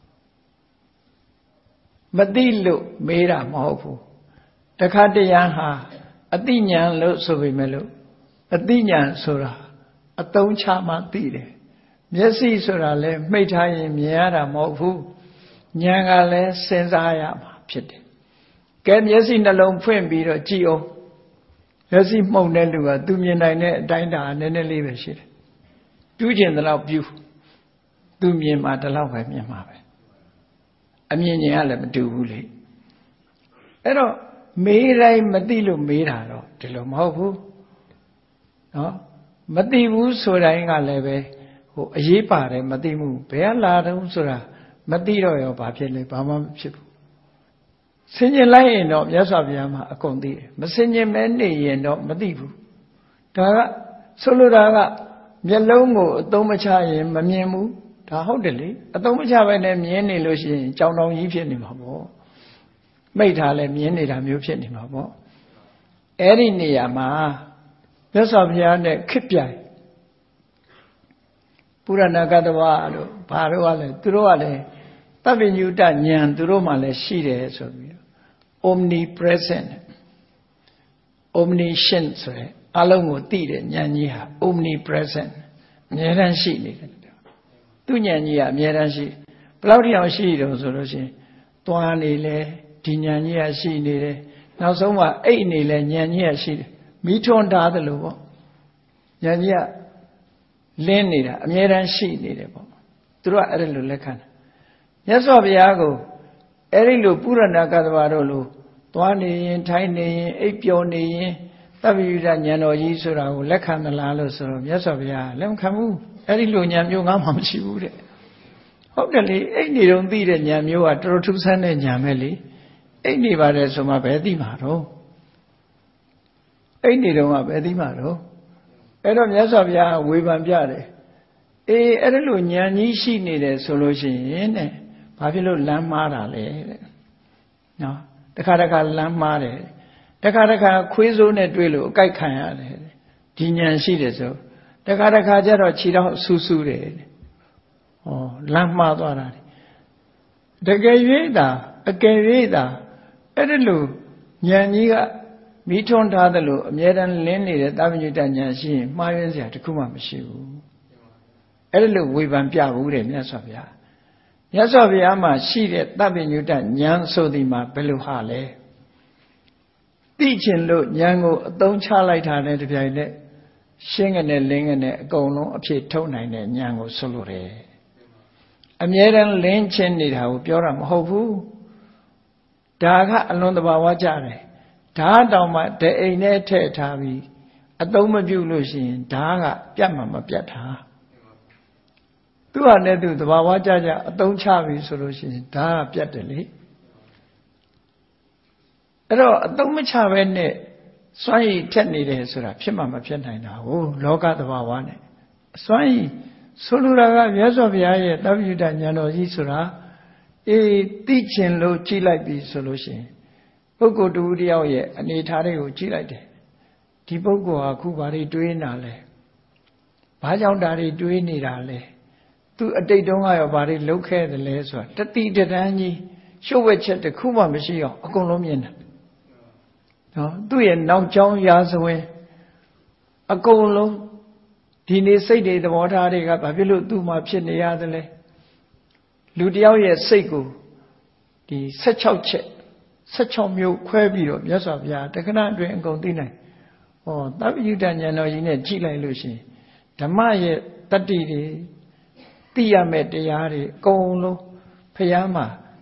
မသိလို့မေးတာမဟုတ်ဘူးတခါတရံဟာအသိဉာဏ်လို့ဆိုပေမဲ့လို့အသိဉာဏ်ဆိုတာအသုံးချမှသိတယ်မျက်စိဆိုတာလည်းမှိတ်ထားရင်မြင်ရတာမဟုတ်ဘူးဉာဏ်ကလည်းစဉ်းစားရမှာဖြစ်တယ်ကဲမျက်စိနှလုံးဖွင့်ပြီးတော့ကြည့်အောင်မျက်စိမှုန်တဲ့လူကသူမြင်နိုင်တဲ့အတိုင်းတာနည်းနည်းလေးပဲရှိတယ်တူးကျင်တဲ့လောက်ပြူသူမြင်မှာတလောက်ပဲမြင်မှာပဲအမြင်ဉာဏ်ကလည်းမတူဘူးလေအဲ့တော့မေးတိုင်းမသိလို့မေးတာတော့ဒီလိုမဟုတ်ဘူးနော်မသိဘူးဆိုတိုင်းကလည်းပဲဟိုအရေးပါတယ်မသိမှုဘယ်ကလာတုံးဆိုတာမသိတော့ရောဘာဖြစ်လဲဘာမှမဖြစ်ဘူးဆင်ញင်လိုက်ရင်တော့မြတ်စွာဘုရားမှာအကုန်သိတယ်မဆင်ញင်မဲနေရင်တော့မသိဘူးဒါကဆိုလိုတာကမျက်လုံးကိုအသုံးမချရင်မမြင်ဘူးဒါဟုတ်တယ်လေအသုံးမချဘဲနဲ့မြင်နေလို့ရှိရင်ကြောင်တောင်ကြီးဖြစ်နေမှာပေါ့မိတ်ထားလဲမြင်နေတာမျိုးဖြစ်နေမှာပေါ့အဲ့ဒီနေရာမှာမြတ်စွာဘုရားနဲ့ခစ်ပြိုင်ပုရဏကတ္တဝါတို့ဘာတို့ကလဲသူတို့ကလည်းသဗ္ဗညုတဉာဏ်သူတို့မှလည်းရှိတယ်ဆိုပြီး omnipresent omniscient ဆိုရယ်အလုံးကိုသိတဲ့ဉာဏ်ကြီးဟာ omnipresent အမြဲတမ်းရှိနေတယ်သူဉာဏ်ကြီးကအမြဲတမ်းရှိဘယ်လောက်ထိအောင်ရှိတယ်ဆိုလို့ရှိရင်သွားနေလဲဒီဉာဏ်ကြီးကရှိနေတယ်နောက်ဆုံးမှအိတ်နေလဲဉာဏ်ကြီးကရှိတယ်မိထွန်းထားတယ်လို့ပေါ့ဉာဏ်ကြီးကလင်းနေတာအမြဲတမ်းရှိနေတယ်ပေါ့သူတို့ကအဲ့ဒါလိုလက်ခံတယ်မြတ်စွာဘုရားကိုအဲ့ဒီလိုပုရဏကတ္တဝါတို့လိုသွားနေရင်ထိုင်နေရင်အိပ်ပျော်နေရင်သဗ္ဗယုတဉာဏ်တော်ကြီးဆိုတာကိုလက်ခံသလားလို့ဆိုတော့မြတ်စွာဘုရားလက်မခံဘူးအဲ့ဒီလိုဉာဏ်မျိုးငါမှမရှိဘူးတဲ့ဟုတ်တယ်လေအိပ်နေတော့သိတဲ့ဉာဏ်မျိုးကတော်တော်ထူးဆန်းတဲ့ဉာဏ်ပဲလေအိပ်နေပါတယ်ဆိုမှဘယ်သိမှာတော့အိပ်နေတော့မှဘယ်သိမှာတော့အဲ့တော့မြတ်စွာဘုရားဝေဖန်ပြတယ်အေးအဲ့ဒီလိုဉာဏ်ကြီးရှိနေတယ်ဆိုလို့ရှိရင်တဲ့ဘာဖြစ်လို့လမ်းမှားတာလဲတဲ့နော်တခါတခါလမ်းမှားတယ်တခါတခါခွေးစိုးနဲ့တွေ့လို့အကြိုက်ခံရတယ်ဒီဉာဏ်ရှိတယ်ဆိုတခါတခါကျတော့ခြေတော့ဆူဆူတယ်ဩလမ်းမှားသွားတာတကယ်၍သာအကယ်၍သာအဲ့ဒီလိုဉာဏ်ကြီးကမိထွန်းထားတယ်လို့အမြဲတမ်းလင်းနေတဲ့သဗ္ဗညုတဉာဏ်ရှိရင်မှားယွင်းစရာတခုမှမရှိဘူးအဲ့ဒီလိုဝေဖန်ပြဘူးတဲ့မြတ်စွာဘုရားမြတ်စွာဘုရားမှာရှိတဲ့သဗ္ဗညုတဉာဏ်ဆိုဒီမှာဘယ်လိုဟာလဲသိချင်လို့ဉာဏ်ကိုအသုံးချလိုက်တာနဲ့တပြိုင်နက်ရှင်းကနေလင်းကနေအကုန်လုံးအဖြစ်ထုတ်နိုင်တဲ့ဉာဏ်ကိုဆိုလိုတယ်အမြဲတမ်းလင်းချင်းနေတာကိုပြောတာမဟုတ်ဘူးဒါကအလွန်တဘာဝကြတယ်ဓာတ်တောင်မှတအိမ်နဲ့ထည့်ထားပြီးအသုံးမပြုလို့ရှိရင်ဓာတ်ကပြတ်မှမပြတ်တာသူ့ဟာနဲ့သူတဘာဝကြကြအသုံးချပြီဆိုလို့ရှိရင်ဓာတ်ကပြတ်တယ်လေအဲ့တော့အသုံးမချဘဲနဲ့စွမ်းရည်ထက်နေတယ်ဆိုတာဖြစ်မှမဖြစ်နိုင်တာဟုတ်လောကတဘာဝနဲ့စွမ်းရည်ဆိုလိုတာကမြတ်စွာဘုရားရဲ့သဗ္ဗညုတဉာဏ်တော်ကြီးဆိုတာအေးသိချင်လို့ကြည့်လိုက်ပြီဆိုလို့ရှိရင်ပုဂ္ဂိုလ်တူတယောက်ရဲ့အနေထားတွေကိုကြည့်လိုက်တယ်ဒီပုဂ္ဂိုလ်ဟာခုဘာတွေတွေးနေတာလဲဘာကြောင့်ဒါတွေတွေးနေတာလဲသူအတိတ်တုန်းကရောဘာတွေလုပ်ခဲ့တယ်လဲဆိုတာတတိတတန်းကြီးရှုပ်ဝက်ချက်တစ်ခုမှမရှိအောင်အကုန်လုံးမြင်တယ်နော်သူ့ရဲ့နောက်ကြောင်းရာဇဝင်အကုန်လုံးဒီနေ့စိတ်တွေသဘောထားတွေကဘာဖြစ်လို့သူ့မှာဖြစ်နေရတယ်လဲလူတယောက်ရဲ့စိတ်ကိုဒီ၁၆ချက်၁၆မျိုးခွဲပြီးတော့မြတ်စွာဘုရားတက္ကနာအတွင်းအကုန်သိနိုင်ဟောသဗ္ဗညုတဉာဏ်တော်ကြီးနဲ့ကြည့်လိုက်လို့ရှိရင်ဓမ္မရဲ့တတ္တိတွေသိရမယ့်တရားတွေအကုန်လုံးဘုရားမှာ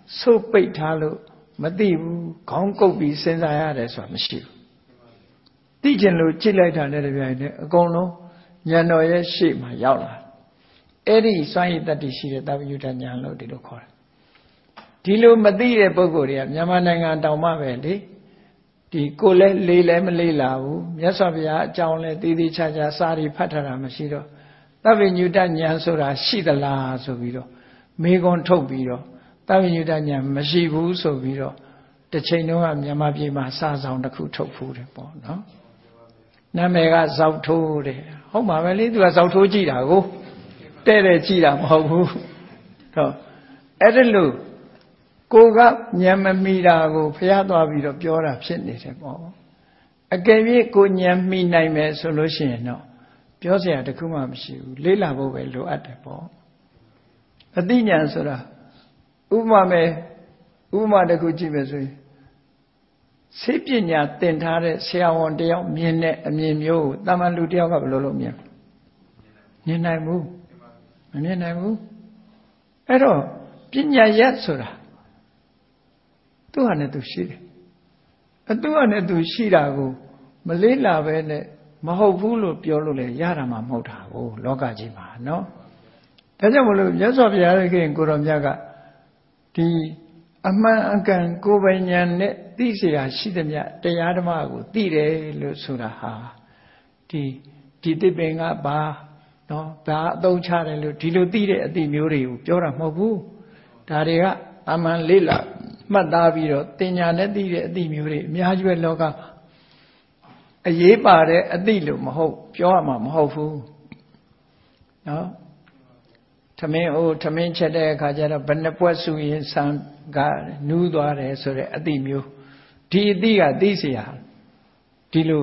ဆုပ်ပိတ်ထားလို့မသိဘူးခေါင်းကုပ်ပြီးစဉ်းစားရတယ်ဆိုတာမရှိဘူးသိချင်လို့ကြည့်လိုက်တာနဲ့တပြိုင်တည်းအကုန်လုံးဉာဏ်တော်ရဲ့ရှေ့မှာရောက်လာအဲ့ဒီစွမ်းရည်တတ္တိရှိတဲ့သဗ္ဗညုတဉာဏ်လို့ဒီလိုခေါ်တယ်ဒီလိုမသိတဲ့ပုဂ္ဂိုလ်တွေကမြန်မာနိုင်ငံတောင်မှပဲလေဒီကိုယ်လဲလေးလဲမလေးလာဘူးမြတ်စွာဘုရားအကြောင်းလဲတည်တည်ချာချာစာရီဖတ်ထားတာမရှိတော့သဗ္ဗညုတဉာဏ်ဆိုတာရှိသလားဆိုပြီးတော့မေးခွန်းထုတ်ပြီးတော့သဗ္ဗညုတဉာဏ်မရှိဘူးဆိုပြီးတော့တစ်ချိန်တုန်းကမြန်မာပြည်မှာစာဆောင်တစ်ခုထုတ်ဖူးတယ်ပေါ့နော်နာမည်ကဇောက်ထိုးတဲ့ဟုတ်ပါပဲလေသူကဇောက်ထိုးကြည့်တာကိုတဲ့တဲ့ကြည့်တာမဟုတ်ဘူးတော့အဲ့ဒါလို့ကိုကဉာဏ်မမီတာကိုဖျားသွားပြီးတော့ပြောတာဖြစ်နေတယ်ပေါ့အကယ်၍ကိုဉာဏ်မီနိုင်မယ်ဆိုလို့ရှိရင်တော့ပြောစရာတခုမှမရှိဘူးလေးလာဖို့ပဲလိုအပ်တယ်ပေါ့အသိဉာဏ်ဆိုတာဥပမာမဲ့ဥပမာတစ်ခုကြည့်မယ်ဆိုရင်စိတ်ပညာသင်ထားတဲ့ဆရာဝန်တယောက်မြင်တဲ့အမြင်မျိုးကိုတာမန်လူတယောက်ကဘယ်လိုလုပ်မြင်မြင်နိုင်ဘူးမမြင်နိုင်ဘူးအဲ့တော့ပညာရက်ဆိုတာသူ့ဟာနဲ့သူရှိတယ်အသူ့ဟာနဲ့သူရှိတာကိုမလေးလာပဲနဲ့မဟုတ်ဘူးလို့ပြောလို့လည်းရတာမှမဟုတ်တာကိုလောကကြီးမှာနော်ဒါကြောင့်မလို့မြတ်စွာဘုရားရဲ့ခင်ကိုတော်မြတ်ကဒီအမှန်အကန်ကိုယ်ပိုင်ဉာဏ်နဲ့သိเสียရှိသမျှတရားဓမ္မကိုသိတယ်လို့ဆိုတာဟာဒီဒီသစ်ပင်ကဘာနော်ဘာအသုံးချတယ်လို့ဒီလိုသိတဲ့အသိမျိုးတွေကိုပြောတာမဟုတ်ဘူးဒါတွေကအမှန်လေးလာမှတ်သားပြီးတော့တင်ညာနဲ့သိတဲ့အသိမျိုးတွေအများကြီးပဲလောကအရေးပါတဲ့အသိလို့မဟုတ်ပြောရမှာမဟုတ်ဘူးနော်ထမင်းအိုးထမင်းချက်တဲ့အခါကျတော့ဘယ်နှပွက်စုရင်ဆံကနူးသွားတယ်ဆိုတဲ့အသိမျိုးဒီအသိကသိเสียဒီလို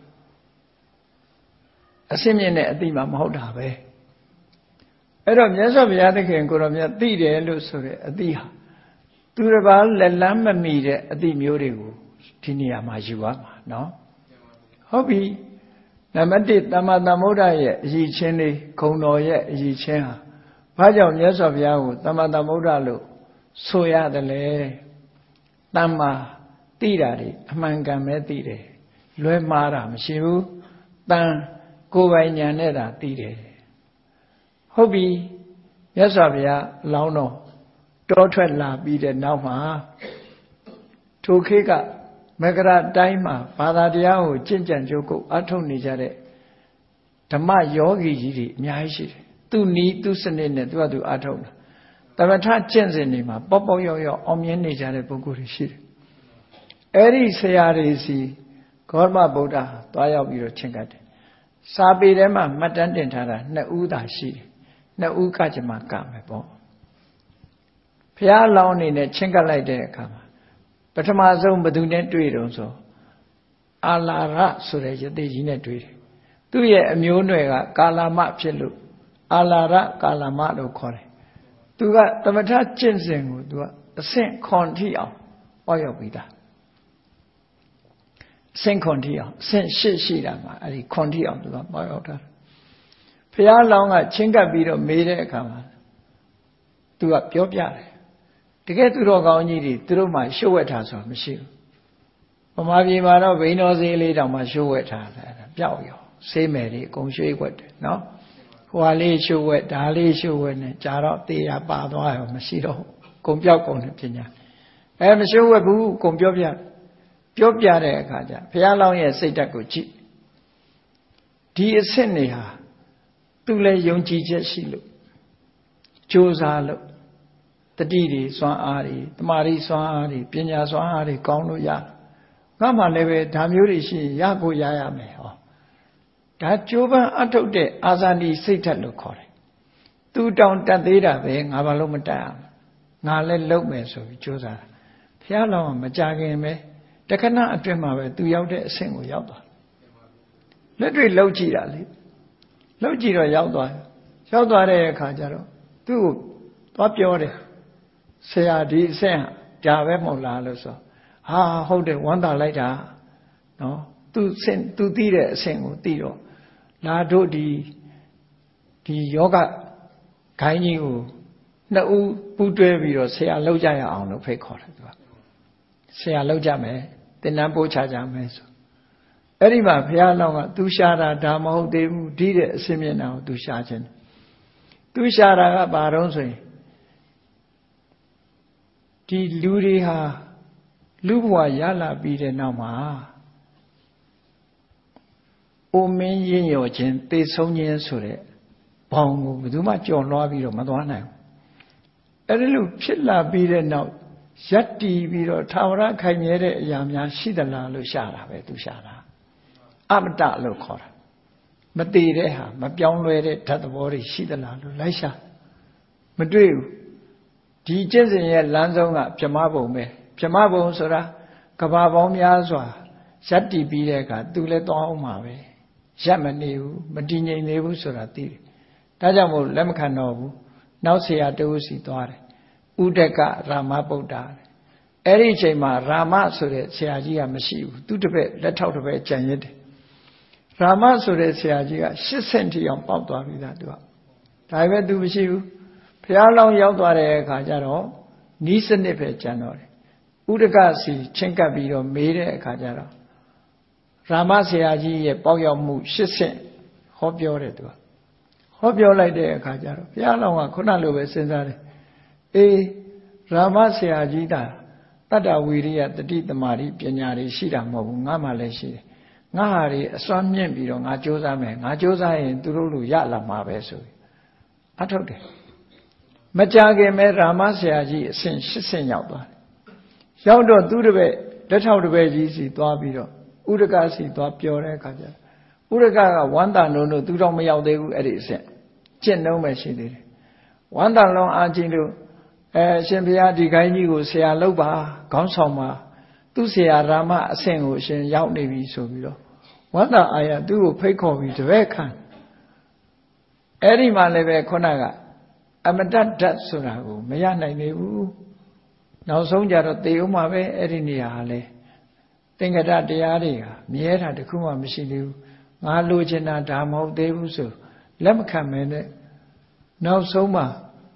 အစစ်မြင့်တဲ့အသိမှမဟုတ်တာပဲအဲ့တော့မြတ်စွာဘုရားသခင်ကိုယ်တော်မြတ်သိတယ်လို့ဆိုတဲ့အသိဟာသူတစ်ပါးလက်လန်းမမီတဲ့အသိမျိုးတွေကိုဒီနေရာမှာယူရမှာနော်ဟုတ်ပြီနံပါတ်တစ်သမ္မာသမ္ဗုဒ္ဓရဲ့အရည်ချင်းလေးဂုဏ်တော်ရဲ့အရည်ချင်းဟာဘာကြောင့်မြတ်စွာဘုရားကိုသမ္မာသမ္ဗုဒ္ဓလို့ဆိုရတယ်လဲတမ္မာသိတာတွေအမှန်ကန်ပဲသိတယ်လွဲမှားတာမရှိဘူးတန်ကိုယ်ပိုင်ဉာဏ်နဲ့သာသိတယ်ဟုတ်ပြီမြတ်စွာဘုရားလောင်းတော်တောထွက်လာပြီးတဲ့နောက်မှာထိုခေတ်ကမကရတိုင်းမှာဘာသာတရားကိုကျင့်ကြံကြိုးကုပ်အထုတ်နေကြတဲ့ဓမ္မယောဂီကြီးတွေအများကြီးရှိတယ်သူနီးသူစနစ်နဲ့သူကသူအထုတ်တာသမထကျင့်စဉ်တွေမှာပေါပေါရောက်ရောက်အောင်မြင်နေကြတဲ့ပုဂ္ဂိုလ်တွေရှိတယ်အဲ့ဒီဆရာတွေစီဂေါတမဗုဒ္ဓသွားရောက်ပြီးတော့ချင့်ကပ်တယ်စာပေထဲမှာမှတ်တမ်းတင်ထားတာနှစ်ဦးသာရှိတယ်နှစ်ဦးကကြမှာကမယ်ပေါ့ဘုရားလောင်းအနေနဲ့ချင့်ကပ်လိုက်တဲ့အခါမှာပထမဆုံးဘယ်သူနဲ့တွေ့တုံးဆိုအာလာရဆိုတဲ့ယသိကြီးနဲ့တွေ့တယ်သူ့ရဲ့အမျိုးနွယ်ကကာလမဖြစ်လို့အာလာရကာလမလို့ခေါ်တယ်သူကသမထကျင့်စဉ်ကိုသူကအဆင့်ခွန်ထိအောင်ဟောရောက်ပြီးသားအဆင့်ခွန်ထိအောင်အဆင့်ရှစ်ရှိတာမှာအဲ့ဒီခွန်ထိအောင်သူကဟောရောက်တာဘုရားလောင်းကချင်းကပ်ပြီးတော့မေးတဲ့အခါမှာသူကပြောပြတယ်တကယ်သူတော်ကောင်းကြီးတွေသူတို့မှရှုပ်ဝက်ထားဆိုတာမရှိဘူးဗမာပြည်မှာတော့ဘိန်းတော်စေးလေးတောင်မှရှုပ်ဝက်ထားတယ်ပျောက်ရောဆေးမယ်တွေအကုန်ရွှေ့ဝက်တယ်နော်ဟိုဟာလေးရှုပ်ဝက်ဒါလေးရှုပ်ဝက်နဲ့ကြာတော့တေးရပါသွားရောမရှိတော့အကုန်ပျောက်ကုန်တယ်ပညာအဲမရှုပ်ဝက်ဘူးအကုန်ပြောပြပြောပြတဲ့အခါကျဘုရားလောင်းရဲ့စိတ်ဓာတ်ကိုကြည့်ဒီအဆင့်တွေဟာသူလည်းယုံကြည်ချက်ရှိလို့ကြိုးစားလို့တတိတွေစွမ်းအားတွေတမာရီစွမ်းအားတွေပညာစွမ်းအားတွေကောင်းလို့ရငါမှလည်းပဲဒါမျိုးတွေရှိရင်ရကိုရရမယ်ဟောဒါကြိုးပမ်းအထုတ်တဲ့အာဇာနည်စိတ်ဓာတ်လို့ခေါ်တယ်သူတောင်တတ်သေးတာပဲငါဘာလို့မတတ်အောင်ငါလည်းလုပ်မယ်ဆိုပြီးကြိုးစားတာဘုရားလောင်းကမကြခင်ပဲတခဏအတွင်းမှာပဲသူရောက်တဲ့အဆင့်ကိုရောက်သွားလက်တွေ့လှုပ်ကြည့်တာလေလှုပ်ကြည့်တော့ရောက်သွားရောက်သွားတဲ့အခါကျတော့သူ့ကိုသွားပြောတယ်ဆရာဒီအဆင့်ဒါပဲမဟုတ်လားလို့ဆိုဟာဟုတ်တယ်ဝမ်းသာလိုက်တာနော်သူစင်သူသိတဲ့အဆင့်ကိုသိတော့လာတို့ဒီဒီယောဂခိုင်းကြီးကိုနှစ်ဦးပူးတွဲပြီးတော့ဆရာလောက်ကြရအောင်လို့ဖိတ်ခေါ်တယ်သူကဆရာလောက်ကြမယ်သင်္นานပို့ချကြမယ်ဆိုအဲ့ဒီမှာဘုရားလောင်းကသူရှာတာဒါမဟုတ်သေးဘူးဒီတဲ့အစင်းမျက်နှာကိုသူရှာခြင်းသူရှာတာကဘာတော့ဆိုရင်ဒီလူတွေဟာလူဘဝရလာပြီးတဲ့နောက်မှာအိုမင်းရင်ရော်ခြင်းသေဆုံးခြင်းဆိုတဲ့ဘောင်ကိုဘယ်သူမှကြော်လွှားပြီးတော့မသွားနိုင်ဘူးအဲ့ဒီလိုဖြစ်လာပြီးတဲ့နောက်ရက်တီပြီးတော့ထာဝရခိုင်မြဲတဲ့အရာများရှိသလားလို့ရှာတာပဲသူရှာတာအမတလို့ခေါ်တာမတည်တဲ့ဟာမပြောင်းလဲတဲ့ဓာတ်သဘောတွေရှိသလားလို့လိုက်ရှာမတွေ့ဘူးဒီကျင့်စဉ်ရဲ့လမ်းဆုံးကဗြဟ္မဘုံပဲဗြဟ္မဘုံဆိုတာကဘာပေါင်းများစွာရက်တီပြီးတဲ့အခါသူလည်းသွားအောင်မှာပဲရက်မနေဘူးမတည်ငြိမ်နေဘူးဆိုတာသိတယ်ဒါကြောင့်မို့လက်မခံတော့ဘူးနောက်ဆရာတဦးစီသွားတယ်ဥဒကရာမဗုဒ္ဓအဲ့ဒီအချိန်မှာရာမဆိုတဲ့ဆရာကြီးကမရှိဘူးသူတစ်ပည့်လက်ထောက်တစ်ပည့်ကြံရစ်တယ်ရာမဆိုတဲ့ဆရာကြီးကရှစ်ဆင့်ထိအောင်ပေါက်သွားပြီသားသူကဒါပေမဲ့သူမရှိဘူးဘုရားလောင်းရောက်သွားတဲ့အခါကျတော့နီးစနစ်ပဲကြံတော့တယ်ဥဒကစီချင်းကပ်ပြီးတော့မေးတဲ့အခါကျတော့ရာမဆရာကြီးရဲ့ပေါက်ရောက်မှုရှစ်ဆင့်ဟောပြောတယ်သူကဟောပြောလိုက်တဲ့အခါကျတော့ဘုရားလောင်းကခုနလိုပဲစဉ်းစားတယ်အေးရာမဆရာကြီးတာတတ္တဝီရိယတတိတမာတိပညာတွေရှိတာမဟုတ်ဘူးငါမှလည်းရှိတယ်ငါဟာတွေအစွမ်းမြင့်ပြီးတော့ငါကြိုးစားမယ်ငါကြိုးစားရင်သူတို့လူရလာမှာပဲဆိုပြီးအထုတ်တယ်မကြခင်မဲ့ရာမဆရာကြီးအဆင့်ရှစ်ဆင့်ရောက်သွားတယ်ရောက်တော့သူတပည့်လက်ထောက်တပည့်ကြီးစီသွားပြီးတော့ဥဒကစီသွားပြောတဲ့အခါကျဥဒကကဝန္တာနုံတို့သူတော့မရောက်သေးဘူးအဲ့ဒီအဆင့်ကျင့်နှုံးပဲရှိသေးတယ်ဝန္တာလုံးအာချင်းတို့အဲရှင်ဘုရားဒီခိုင်းကြီးကိုဆရာလုပ်ပါခေါင်းဆောင်ပါသူ့ဆရာရာမအဆင့်ကိုအရှင်ရောက်နေပြီဆိုပြီးတော့ဝန္တာအာရသူ့ကိုဖိတ်ခေါ်ပြီးတပည့်ခံအဲ့ဒီမှာလည်းပဲခုနကအမတ္တဓာတ်ဆိုတာကိုမရနိုင်နေဘူးနောက်ဆုံးကြတော့သေဦးမှာပဲအဲ့ဒီနေရာဟာလေသင်္ကတတရားတွေဟာမြဲတာတခုမှမရှိသေးဘူးငါလိုချင်တာဒါမဟုတ်သေးဘူးဆိုလက်မခံမဲနဲ့နောက်ဆုံးမှာ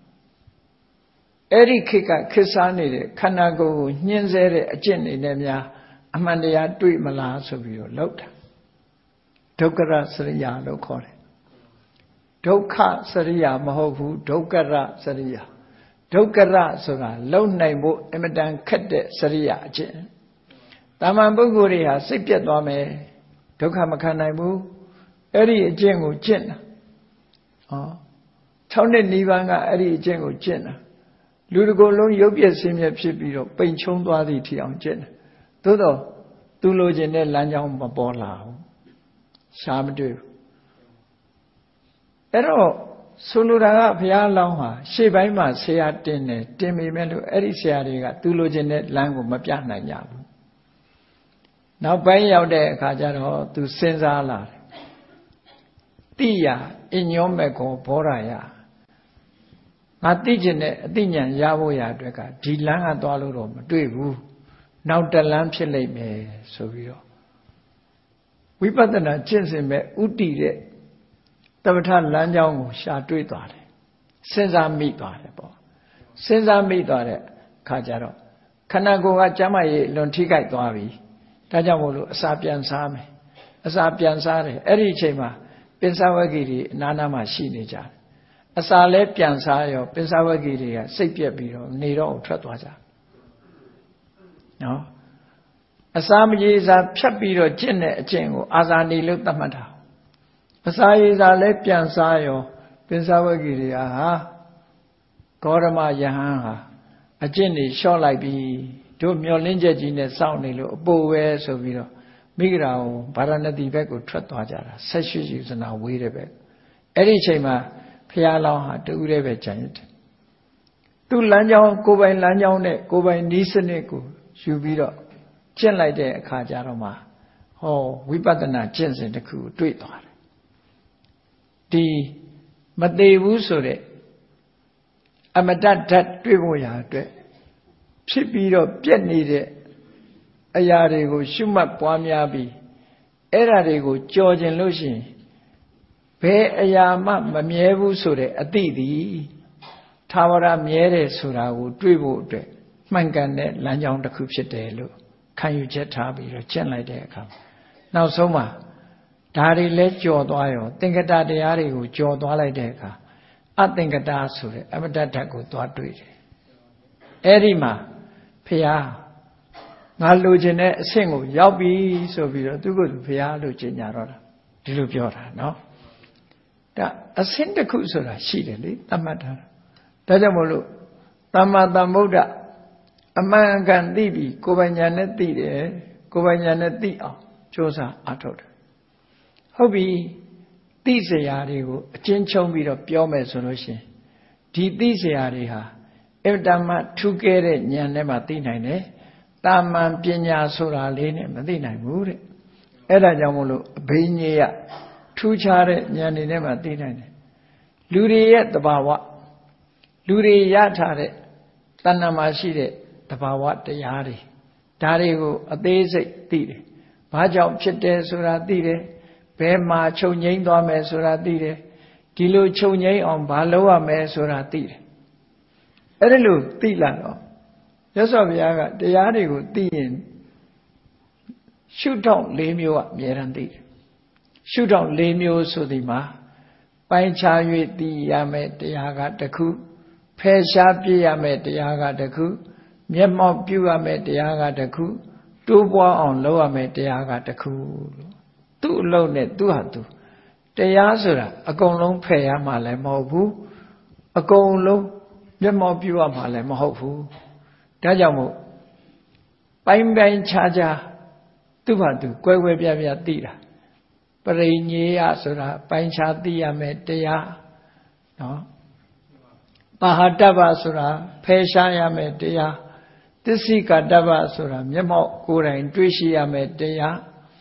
အဲ့ဒီခေတ်ကခေတ်စားနေတဲ့ခန္ဓာကိုယ်ကိုညှင်းဆဲတဲ့အကျင့်တွေနဲ့များအမှန်တရားတွေ့မလားဆိုပြီးတော့လောက်တာဒုက္ခရစရိယာလို့ခေါ်တယ်ဒုက္ခစရိယာမဟုတ်ဘူးဒုက္ခရစရိယာဒုက္ခရဆိုတာလုံနိုင်ဖို့အမတန်ခက်တဲ့စရိယာအကျင့်တာမန်ပုဂ္ဂိုလ်တွေဟာစိတ်ပြတ်သွားမယ်ဒုက္ခမခံနိုင်ဘူးအဲ့ဒီအကျင့်ကိုကျင့်တာဟော၆နှစ်နိဗ္ဗာန်ကအဲ့ဒီအကျင့်ကိုကျင့်တာလူတစ်ကိုယ်လုံးရုပ်ပြည့်စင်းမြဲဖြစ်ပြီးတော့ပိန်ချုံသွားသည့်ထီအောင်ကျင့်တယ်သို့တော့သူလိုချင်တဲ့လမ်းကြောင်းမပေါ်လာဘူးရှားမတွေ့ဘူးအဲ့တော့ဆိုလိုတာကဘုရားလောင်းဟာရှေ့ပိုင်းမှာဆရာတင်တယ်တင်ပေမဲ့လို့အဲ့ဒီဆရာတွေကသူလိုချင်တဲ့လမ်းကိုမပြနိုင်ကြဘူးနောက်ပိုင်းရောက်တဲ့အခါကျတော့သူစဉ်းစားလာတယ်တိယအညောမဲ့ကောဘောရယငါသိကျင်တဲ့အသိဉာဏ်ရဖို့ရအတွက်ကဒီလမ်းကသွားလို့တော့မတွေ့ဘူးနောက်တလမ်းဖြစ်လိမ့်မယ်ဆိုပြီးတော့ဝိပဿနာကျင့်စဉ်မဲ့ဥတည်တဲ့သမထလမ်းကြောင်းကိုရှာတွေ့သွားတယ်စဉ်းစားမိသွားတယ်ပေါ့စဉ်းစားမိသွားတဲ့အခါကျတော့ခန္ဓာကိုယ်ကကျမ်းမာရေးလွန်ထိခိုက်သွားပြီဒါကြောင့်မို့လို့အစာပြန်စားမယ်အစာပြန်စားတယ်အဲ့ဒီအချိန်မှာပင်စဝဂ္ဂီတွေအနာနာမှာရှိနေကြတယ်အစာလဲပြန်စားရောပင်စဝဂ္ဂီတွေကစိတ်ပြက်ပြီးတော့နေတော့ထွက်သွားကြနော်အစာမရေစာဖြတ်ပြီးတော့ကျင့်တဲ့အကျင့်ကိုအာဇာနည်လို့သတ်မှတ်တာအစာရေစာလဲပြန်စားရောပင်စဝဂ္ဂီတွေကဟာဂေါရမယဟန်ဟာအကျင့်တွေလျှော့လိုက်ပြီးတို့မျောလင်းချက်ကြီးနဲ့စောင့်နေလို့အပိုပဲဆိုပြီးတော့မိဂရာကိုဗာရာဏသီဘက်ကိုထွက်သွားကြတာဆက်ရှိယူဇနာဝေးတဲ့ဘက်အဲ့ဒီအချိန်မှာဖះလောင်းဟာတူးတဲ့ပဲကြံရစ်တယ်သူ့လမ်းကြောင်းကိုယ်ပိုင်လမ်းကြောင်းနဲ့ကိုယ်ပိုင်နီးစနစ်ကိုယူပြီးတော့ကျင့်လိုက်တဲ့အခါကျတော့မှဟောဝိပဿနာကျင့်စဉ်တစ်ခုတွေ့သွားတယ်ဒီမသေးဘူးဆိုတဲ့အမတ္တဓာတ်တွေ့ဖို့ရာအတွက်ဖြစ်ပြီးတော့ပြက်နေတဲ့အရာတွေကိုရှုမှတ်ပွားများပြီးအဲ့ဓာတွေကိုကြော်ကျင်လို့ရှိရင်ဘယ်အရာမှမမြဲဘူးဆိုတဲ့အတိသည်ထာဝရမြဲတယ်ဆိုတာကိုတွေးဖို့အတွက်မှန်ကန်တဲ့လမ်းကြောင်းတစ်ခုဖြစ်တယ်လို့ခံယူချက်ထားပြီးတော့ကျင့်လိုက်တဲ့အခါနောက်ဆုံးမှာဒါတွေလဲကြော်သွားရောသင်္ကတတရားတွေကိုကြော်သွားလိုက်တဲ့အခါအသင်္ကတဆိုတဲ့အမတ္တဓာတ်ကိုသွားတွေ့တယ်အဲ့ဒီမှာဖရာငါလိုချင်တဲ့အဆင့်ကိုရောက်ပြီဆိုပြီးတော့သူကသူဖရာလို့ကျင်ညာတော့တာဒီလိုပြောတာနော်ဒါအဆင့်တစ်ခုဆိုတာရှိတယ်လေသတ်မှတ်တာဒါကြောင့်မို့လို့သမ္မာသမ္ဗုဒ္ဓအမှန်ကန်သိပြီကိုယ်ပိုင်ညာနဲ့သိတယ်ကိုယ်ပိုင်ညာနဲ့သိအောင်ကြိုးစားအားထုတ်တယ်ဟုတ်ပြီသိစရာတွေကိုအချင်းချုံပြီးတော့ပြောမယ်ဆိုလို့ရှိရင်ဒီသိစရာတွေဟာအတ္တမထူးကဲတဲ့ဉာဏ်နဲ့မှသိနိုင်တယ်တာမန်ပညာဆိုတာလေးနဲ့မသိနိုင်ဘူးတဲ့အဲ့ဒါကြောင့်မို့လို့အဘိညေယထူးခြားတဲ့ဉာဏ်တွေနဲ့မှသိနိုင်တယ်လူတွေရဲ့တဘာဝလူတွေရထားတဲ့တဏ္ဍာမှာရှိတဲ့တဘာဝတရားတွေဒါတွေကိုအသေးစိတ်သိတယ်ဘာကြောင့်ဖြစ်တယ်ဆိုတာသိတယ်ဘယ်မှာချုပ်ငိမ့်သွားမယ်ဆိုတာသိတယ်ဒီလိုချုပ်ငိမ့်အောင်ဘာလုပ်ရမယ်ဆိုတာသိတယ်အဲ့ဒါလို့သိလာတော့မြတ်စွာဘုရားကတရားတွေကိုသိရင်ရှုထောင့်၄မျိုးကအမြဲတမ်းသိတယ်ရှုထောင့်၄မျိုးဆိုဒီမှာပိုင်းခြား၍သိရမယ်တရားကတစ်ခုဖယ်ရှားပြရမယ်တရားကတစ်ခုမျက်မှောက်ပြုရမယ်တရားကတစ်ခုတိုးပွားအောင်လုပ်ရမယ်တရားကတစ်ခုလို့သူ့အလုံးနဲ့သူ့ဟာသူတရားဆိုတာအကုန်လုံးဖယ်ရမှာလည်းမဟုတ်ဘူးအကုန်လုံးမျက်မှောက်ပြုရမှာလည်းမဟုတ်ဘူးဒါကြောင့်မို့ပိုင်းပိုင်းခြားခြားသူ့ဟာသူကွဲကွဲပြားပြားသိတာပရိညေယဆိုတာပိုင်းခြားသိရမယ်တရားနော်ပါဟတဗ္ဗဆိုတာဖယ်ရှားရမယ်တရားသစ္စိကတဗ္ဗဆိုတာမျက်မှောက်ကိုယ်တိုင်တွေ့ရှိရမယ်တရား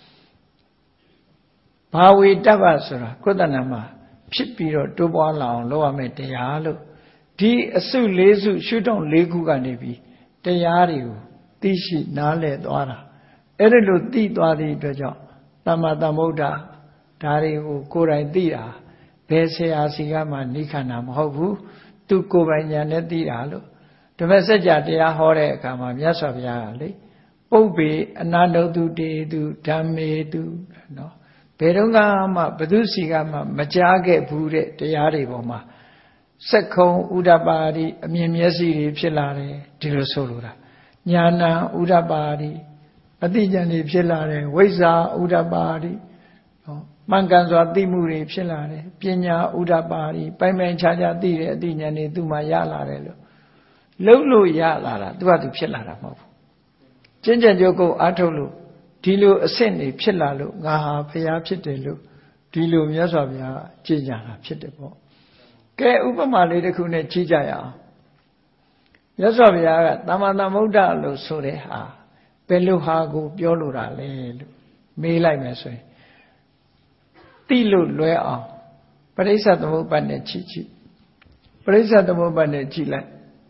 ဘာဝေတဗ္ဗဆိုတာကိုယ်တဏ္ဍာမှာဖြစ်ပြီးတော့တိုးပွားလာအောင်လုပ်ရမယ်တရားလို့ဒီအစုလေးစုရှုထောင့်လေးခုကနေပြီးတရားတွေကိုသိရှိနားလည်သွားတာအဲ့ဒါလို့သိသွားတဲ့အတွက်ကြောင့်သမ္မာသမ္ဗုဒ္ဓဒါတွေကိုကိုယ်တိုင်သိတာဘယ်ဆရာစီကမှနိခန္ဓာမဟုတ်ဘူးသူကိုယ်ပိုင်ဉာဏ်နဲ့သိတာလို့ဓမ္မစကြာတရားဟောတဲ့အခါမှာမြတ်စွာဘုရားကလေပုပ္ပေအနန္တုတုတေတုဓမ္မေတုနော်ဘယ်တော့မှဘသူစီကမှမကြားခဲ့ဘူးတဲ့တရားတွေပေါ်မှာစက္ခုံဥဒ္ဒပါတိအမြင်မျက်စိတွေဖြစ်လာတယ်ဒီလိုဆိုလိုတာညာဏဥဒ္ဒပါတိအသိဉာဏ်တွေဖြစ်လာတယ်ဝိဇ္ဇာဥဒ္ဒပါတိနော်မှန်ကန်စွာသိမှုတွေဖြစ်လာတယ်ပညာဥဒ္ဒပါတိပိုင်ပိုင်ခြားခြားသိတဲ့အသိဉာဏ်တွေသူ့မှာရလာတယ်လို့လုံးလို့ရလာတာသူကသူဖြစ်လာတာမဟုတ်ဘူးကျင့်ကြံကြိုးကိုအားထုတ်လို့ဒီလိုအဆင့်တွေဖြစ်လာလို့ငါဟာဖျားဖြစ်တယ်လို့ဒီလိုမြတ်စွာဘုရားကြည်ညာတာဖြစ်တယ်ပေါ့ကဲဥပမာလေးတစ်ခုနဲ့ကြည့်ကြရအောင်မြတ်စွာဘုရားကသမ္မာသမ္ဗုဒ္ဓလို့ဆိုတဲ့ဟာဘယ်လိုဟာကိုပြောလိုတာလဲလို့မေးလိုက်မယ်ဆိုရင်သိလို့လွဲအောင်ပရိစ္ဆေသမုပ္ပါဒ်နဲ့ကြည့်ကြည့်ပရိစ္ဆေသမုပ္ပါဒ်နဲ့ကြည့်လိုက်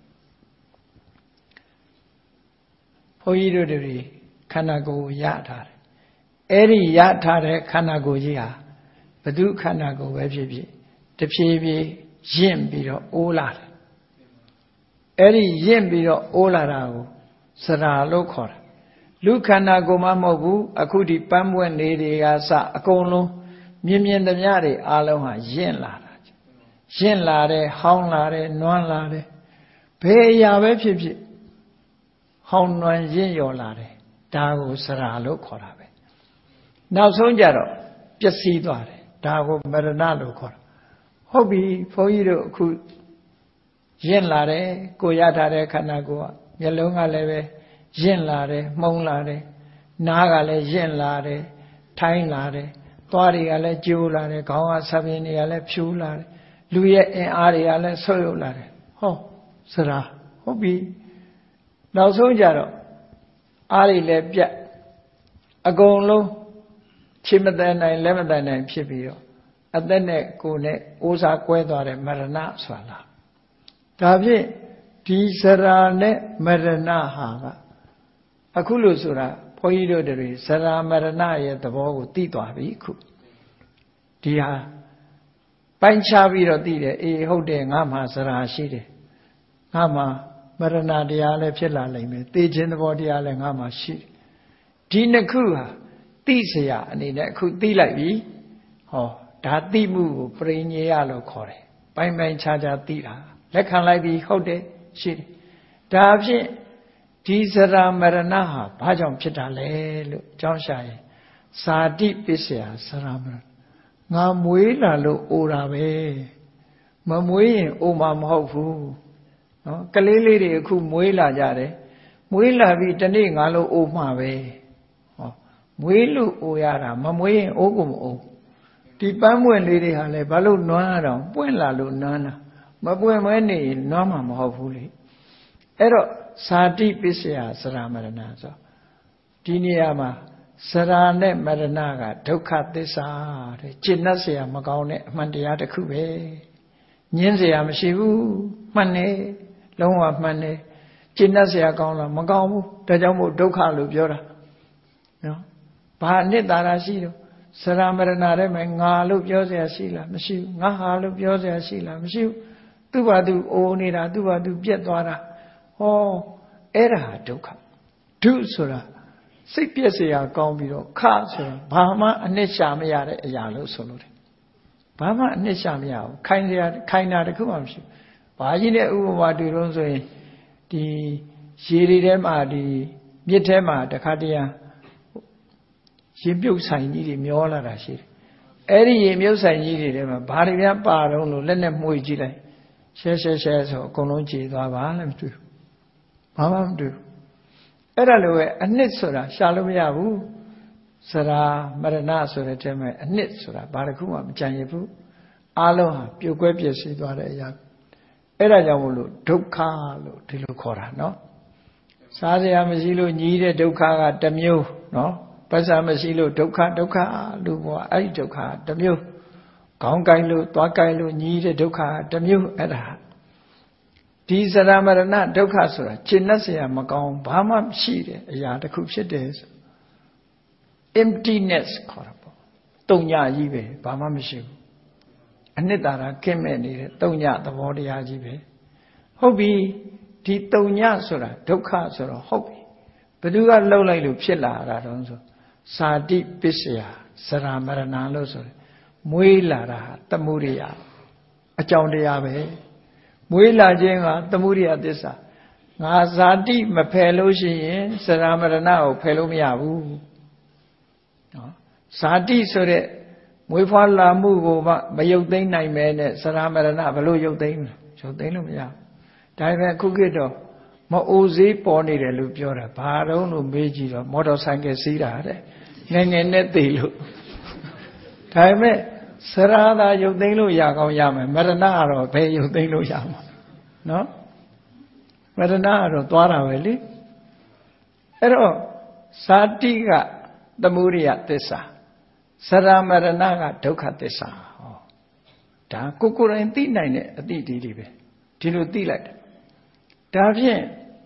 ဘုန်းကြီးတို့တွေခန္ဓာကိုယ်ရထားတယ်အဲ့ဒီရထားတဲ့ခန္ဓာကိုယ်ကြီးဟာဘု து ခန္ဓာကိုယ်ပဲဖြစ်ဖြစ်တဖြည်းဖြည်းရင့်ပြီးတော့အိုးလာတယ်အဲ့ဒီရင့်ပြီးတော့အိုးလာတာကိုစရာလို့ခေါ်တာလူခန္ဓာကိုယ်မှမဟုတ်ဘူးအခုဒီပန်းပွင့်နေတွေကစအကုန်လုံးမြင်မြင်သမျှတွေအားလုံးဟာရင့်လာတာရင့်လာတယ်ဟောင်းလာတယ်နွမ်းလာတယ်ဘယ်အရာပဲဖြစ်ဖြစ်ဟောင်းနွမ်းရင့်ရော်လာတယ်ဒါကိုစရာလို့ခေါ်တာပဲနောက်ဆုံးကြတော့ပျက်စီးသွားတယ်ဒါကိုမရဏလို့ခေါ်တာဟုတ်ပြီဘုန်းကြီးတို့အခုရင့်လာတယ်ကိုရထားတဲ့ခန္ဓာကိုယ်ကမျက်လုံးကလည်းပဲရင့်လာတယ်မှုံလာတယ်နားကလည်းရင့်လာတယ်ထိုင်းလာတယ်သွားတွေကလည်းကျိုးလာတယ်ခေါင်းကဆပ်ပြင်းတွေကလည်းဖြူလာတယ်လူရဲ့အင်အားတွေကလည်းဆုပ်ယုပ်လာတယ်ဟောစရာဟုတ်ပြီနောက်ဆုံးကြတော့အားတွေလည်းပြတ်အကုန်လုံးခြေမတန်နိုင်လက်မတန်နိုင်ဖြစ်ပြီးတော့အသက်နဲ့ကိုယ်နဲ့အိုးစားကွဲသွားတဲ့မရဏဆိုတာလားဒါဖြင့်ဒီစရာနဲ့မရဏဟာကအခုလို့ဆိုတာဘုန်းကြီးတို့တွေစရာမရဏရဲ့သဘောကိုသိသွားပြီအခုဒီဟာပိုင်းခြားပြီးတော့သိတယ်အေးဟုတ်တယ်ငါမှစရာရှိတယ်ငါမှာမရဏတရားလည်းဖြစ်လာနိုင်မယ်သိခြင်းသဘောတရားလည်းငါမှာရှိဒီနှစ်ခုဟာသိเสียအနေနဲ့အခုသိလိုက်ပြီဟောဒါသိမှုကိုပရိညေယလို့ခေါ်တယ်ပိုင်ပိုင်ခြားခြားသိတာလက်ခံလိုက်ပြီဟုတ်တယ်ရှိတယ်ဒါဖြင့်ဒီစရာမရဏဟာဘာကြောင့်ဖြစ်တာလဲလို့ကြောင်းရှာရင်ဇာတိပစ္စယစရာမရဏငါမွေးလာလို့အိုတာပဲမမွေးရင်အိုမှာမဟုတ်ဘူးနော်ကလေးလေးတွေအခုမွေးလာကြတယ်မွေးလာပြီးတနေ့ငါလို့အိုမှာပဲဟောမွေးလို့အိုရတာမမွေးရင်အိုးကိုမအိုးဒီပန်းပွင့်လေးတွေဟာလည်းဘာလို့နွမ်းရတော့ပွင့်လာလို့နွမ်းတာမပွင့်မဲနေရင်နွမ်းမှာမဟုတ်ဘူးလေအဲ့တော့ဇာတိပစ္စယစရာမရဏဆိုဒီနေရာမှာစရာနဲ့မရဏကဒုက္ခသစ္စာတဲ့ကျင့်တတ်เสียမကောင်းတဲ့အမှန်တရားတစ်ခုပဲညင်းเสียမရှိဘူးမှန်တယ်လုံးဝမှန်တယ်ကျင့်တတ်เสียကောင်းလားမကောင်းဘူးဒါကြောင့်မို့ဒုက္ခလို့ပြောတာနော်ဘာအနှစ်သာရရှိတော့စရာမရဏထဲမှာငါလို့ပြောเสียရှိလားမရှိဘူးငါဟာလို့ပြောเสียရှိလားမရှိဘူးသူ့ဘာသူအိုနေတာသူ့ဘာသူပြက်သွားတာဟောအဲ့ဒါဒုက္ခဒုဆိုတာစိတ်ပြည့်စရာကောင်းပြီးတော့ခဆိုတာဘာမှအနှစ်ရှာမရတဲ့အရာလို့ဆိုလို့တယ်ဘာမှအနှစ်ရှာမရဘူးခိုင်စရာခိုင်တာတခုမှမရှိဘူးဘာကြီးတဲ့ဥပမာတူတော့ဆိုရင်ဒီရေတွေထဲမှာဒီမြစ်ထဲမှာတခါတည်းရေမြုပ်ဆိုင်ကြီးတွေမျောလာတာရှိတယ်အဲ့ဒီရေမြုပ်ဆိုင်ကြီးတွေထဲမှာဘာတွေများပါတော့လို့လက်နဲ့မှုကြည့်လိုက်ရှဲရှဲရှဲဆိုအကုန်လုံးကြေသွားပါလည်းမတွေ့ဘူးဘာမှမတွေ့ဘူးအဲ့ဒါလိုပဲအနှစ်ဆိုတာရှာလို့မရဘူးစရာမရဏဆိုတဲ့ထဲမှာအနှစ်ဆိုတာဘာတစ်ခုမှမကြံရဘူးအားလုံးဟာပြုတ်ကွဲပြည့်စည်သွားတဲ့အရာအဲ့ဒါကြောင့်မို့လို့ဒုက္ခလို့ဒီလိုခေါ်တာနော်စားစရာမရှိလို့ညီးတဲ့ဒုက္ခကတစ်မျိုးနော်ပတ်စံမရှိလို့ဒုက္ခဒုက္ခလို့ပြောအဲ့ဒီဒုက္ခတစ်မျိုးခေါင်းကိုက်လို့သွားကိုက်လို့ညီးတဲ့ဒုက္ခတစ်မျိုးအဲ့ဒါဒီစရမရဏဒုက္ခဆိုတာရှင်းတတ်เสียမကောင်းဘာမှမရှိတဲ့အရာတစ်ခုဖြစ်တယ်ဆို emptiness ခေါ်တာပေါ့တုံညာကြီးပဲဘာမှမရှိဘူးအနှစ်သာရကင်းမဲ့နေတဲ့တုံညာသဘောတရားကြီးပဲဟုတ်ပြီဒီတုံညာဆိုတာဒုက္ခဆိုတော့ဟုတ်ပြီဘယ်သူကလှုပ်လိုက်လို့ဖြစ်လာတာတုံးဆိုဇာတိပစ္စယစရမရဏလို့ဆိုတယ်မွေးလာတာသမုဒိယအကြောင်းတရားပဲမွေးလာခြင်းကသမုဒိယသစ္စာငါဇာတိမဖယ်လို့ရှိရင်စရမရဏကိုဖယ်လို့မရဘူးနော်ဇာတိဆိုတဲ့မွေးဖွားလာမှုကိုမှမယုတ်သိမ်းနိုင်မဲနဲ့စရမရဏဘယ်လိုယုတ်သိမ်းလဲယုတ်သိမ်းလို့မရဘူးဒါပေမဲ့ခုခေတ်တော့မအိုစေးပေါ်နေတယ်လို့ပြောတာဘာတော့လို့မေးကြည့်တော့မော်တော်ဆိုင်ကယ်စီးတာတဲ့ငယ်ငယ်နဲ့သိလို့ဒါပေမဲ့စရာသာယုတ်သိမ်းလို့ရကောင်းရမယ်မရဏကတော့ဘယ်ယုတ်သိမ်းလို့ရမှာနော်မရဏကတော့သွားတာပဲလေအဲ့တော့ဇာတိကသမုဒိယသစ္စာစရာမရဏကဒုက္ခသစ္စာဟောဒါကိုကိုယ်တိုင်သိနိုင်တဲ့အသိဒီတွေပဲဒီလိုသိလိုက်တယ်ဒါဖြင့်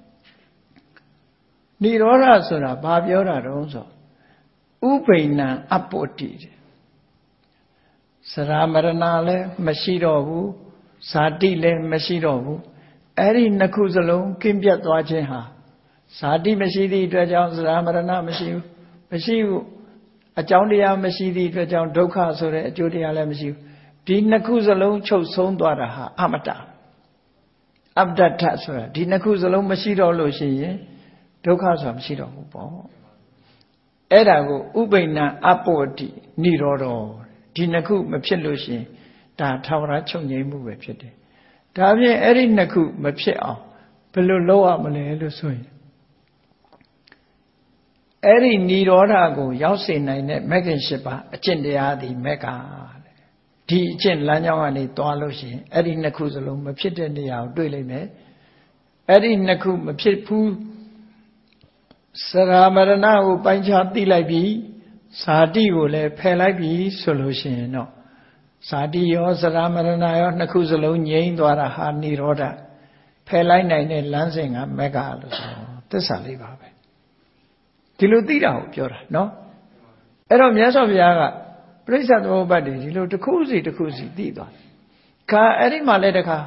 និရောဓဆိုတာဘာပြောတာတုံးဆိုဥပိ္ပဏံအပ္ပတ္တိစရာမရဏလည်းမရှိတော့ဘူးဇာတိလည်းမရှိတော့ဘူးအဲ့ဒီနှစ်ခုစလုံးကင်းပြတ်သွားခြင်းဟာဇာတိမရှိသည့်အတွက်ကြောင့်စရာမရဏမရှိဘူးမရှိဘူးအကြောင်းတရားမရှိသည့်အတွက်ကြောင့်ဒုက္ခဆိုတဲ့အကျိုးတရားလည်းမရှိဘူးဒီနှစ်ခုစလုံးချုပ်ဆုံးသွားတာဟာအမတ္တအပ္ပဒထဆိုတာဒီနှစ်ခုစလုံးမရှိတော့လို့ရှိရင်ဒုက္ခဆိုတာမရှိတော့ဘူးပေါ့အဲ့ဒါကိုဥပိ္ပဏံအပ္ပတ္တိនិရောဓဒီနှစ်ခုမဖြစ်လို့ရှိရင်ဒါထာဝရချုပ်ငြိမ်းမှုပဲဖြစ်တယ်ဒါဖြင့်အဲ့ဒီနှစ်ခုမဖြစ်အောင်ဘယ်လိုလုပ်ရမလဲလို့ဆိုရင်အဲ့ဒီនិရောဓကိုရောက်စေနိုင်တဲ့မဂ္ဂင်၈ပါးအကျင့်တရားသည်မဂ္ဂဒီအကျင့်လမ်းကြောင်းကနေသွားလို့ရှိရင်အဲ့ဒီနှစ်ခုစလုံးမဖြစ်တဲ့နေရာကိုတွေ့လိမ့်မယ်အဲ့ဒီနှစ်ခုမဖြစ်ဘူးစရာမရဏကိုပိုင်းခြားသိလိုက်ပြီဇာတိကိုလည်းဖယ်လိုက်ပြီဆိုလို့ရှိရင်တော့ဇာတိရောစရာမရဏရောနှစ်ခုစလုံးငြိမ်းသွားတာဟာនិရောဓဖယ်လိုက်နိုင်တဲ့လမ်းစဉ်ကမဂ္ဂလို့ဆိုသစ္စာလေးပါပဲဒီလိုသိတာကိုပြောတာနော်အဲ့တော့မြတ်စွာဘုရားကပြိဿသမုပ္ပါဒ်ဒီလိုတစ်ခုစီတစ်ခုစီသိသွားခါအဲ့ဒီမှာလည်းတခါ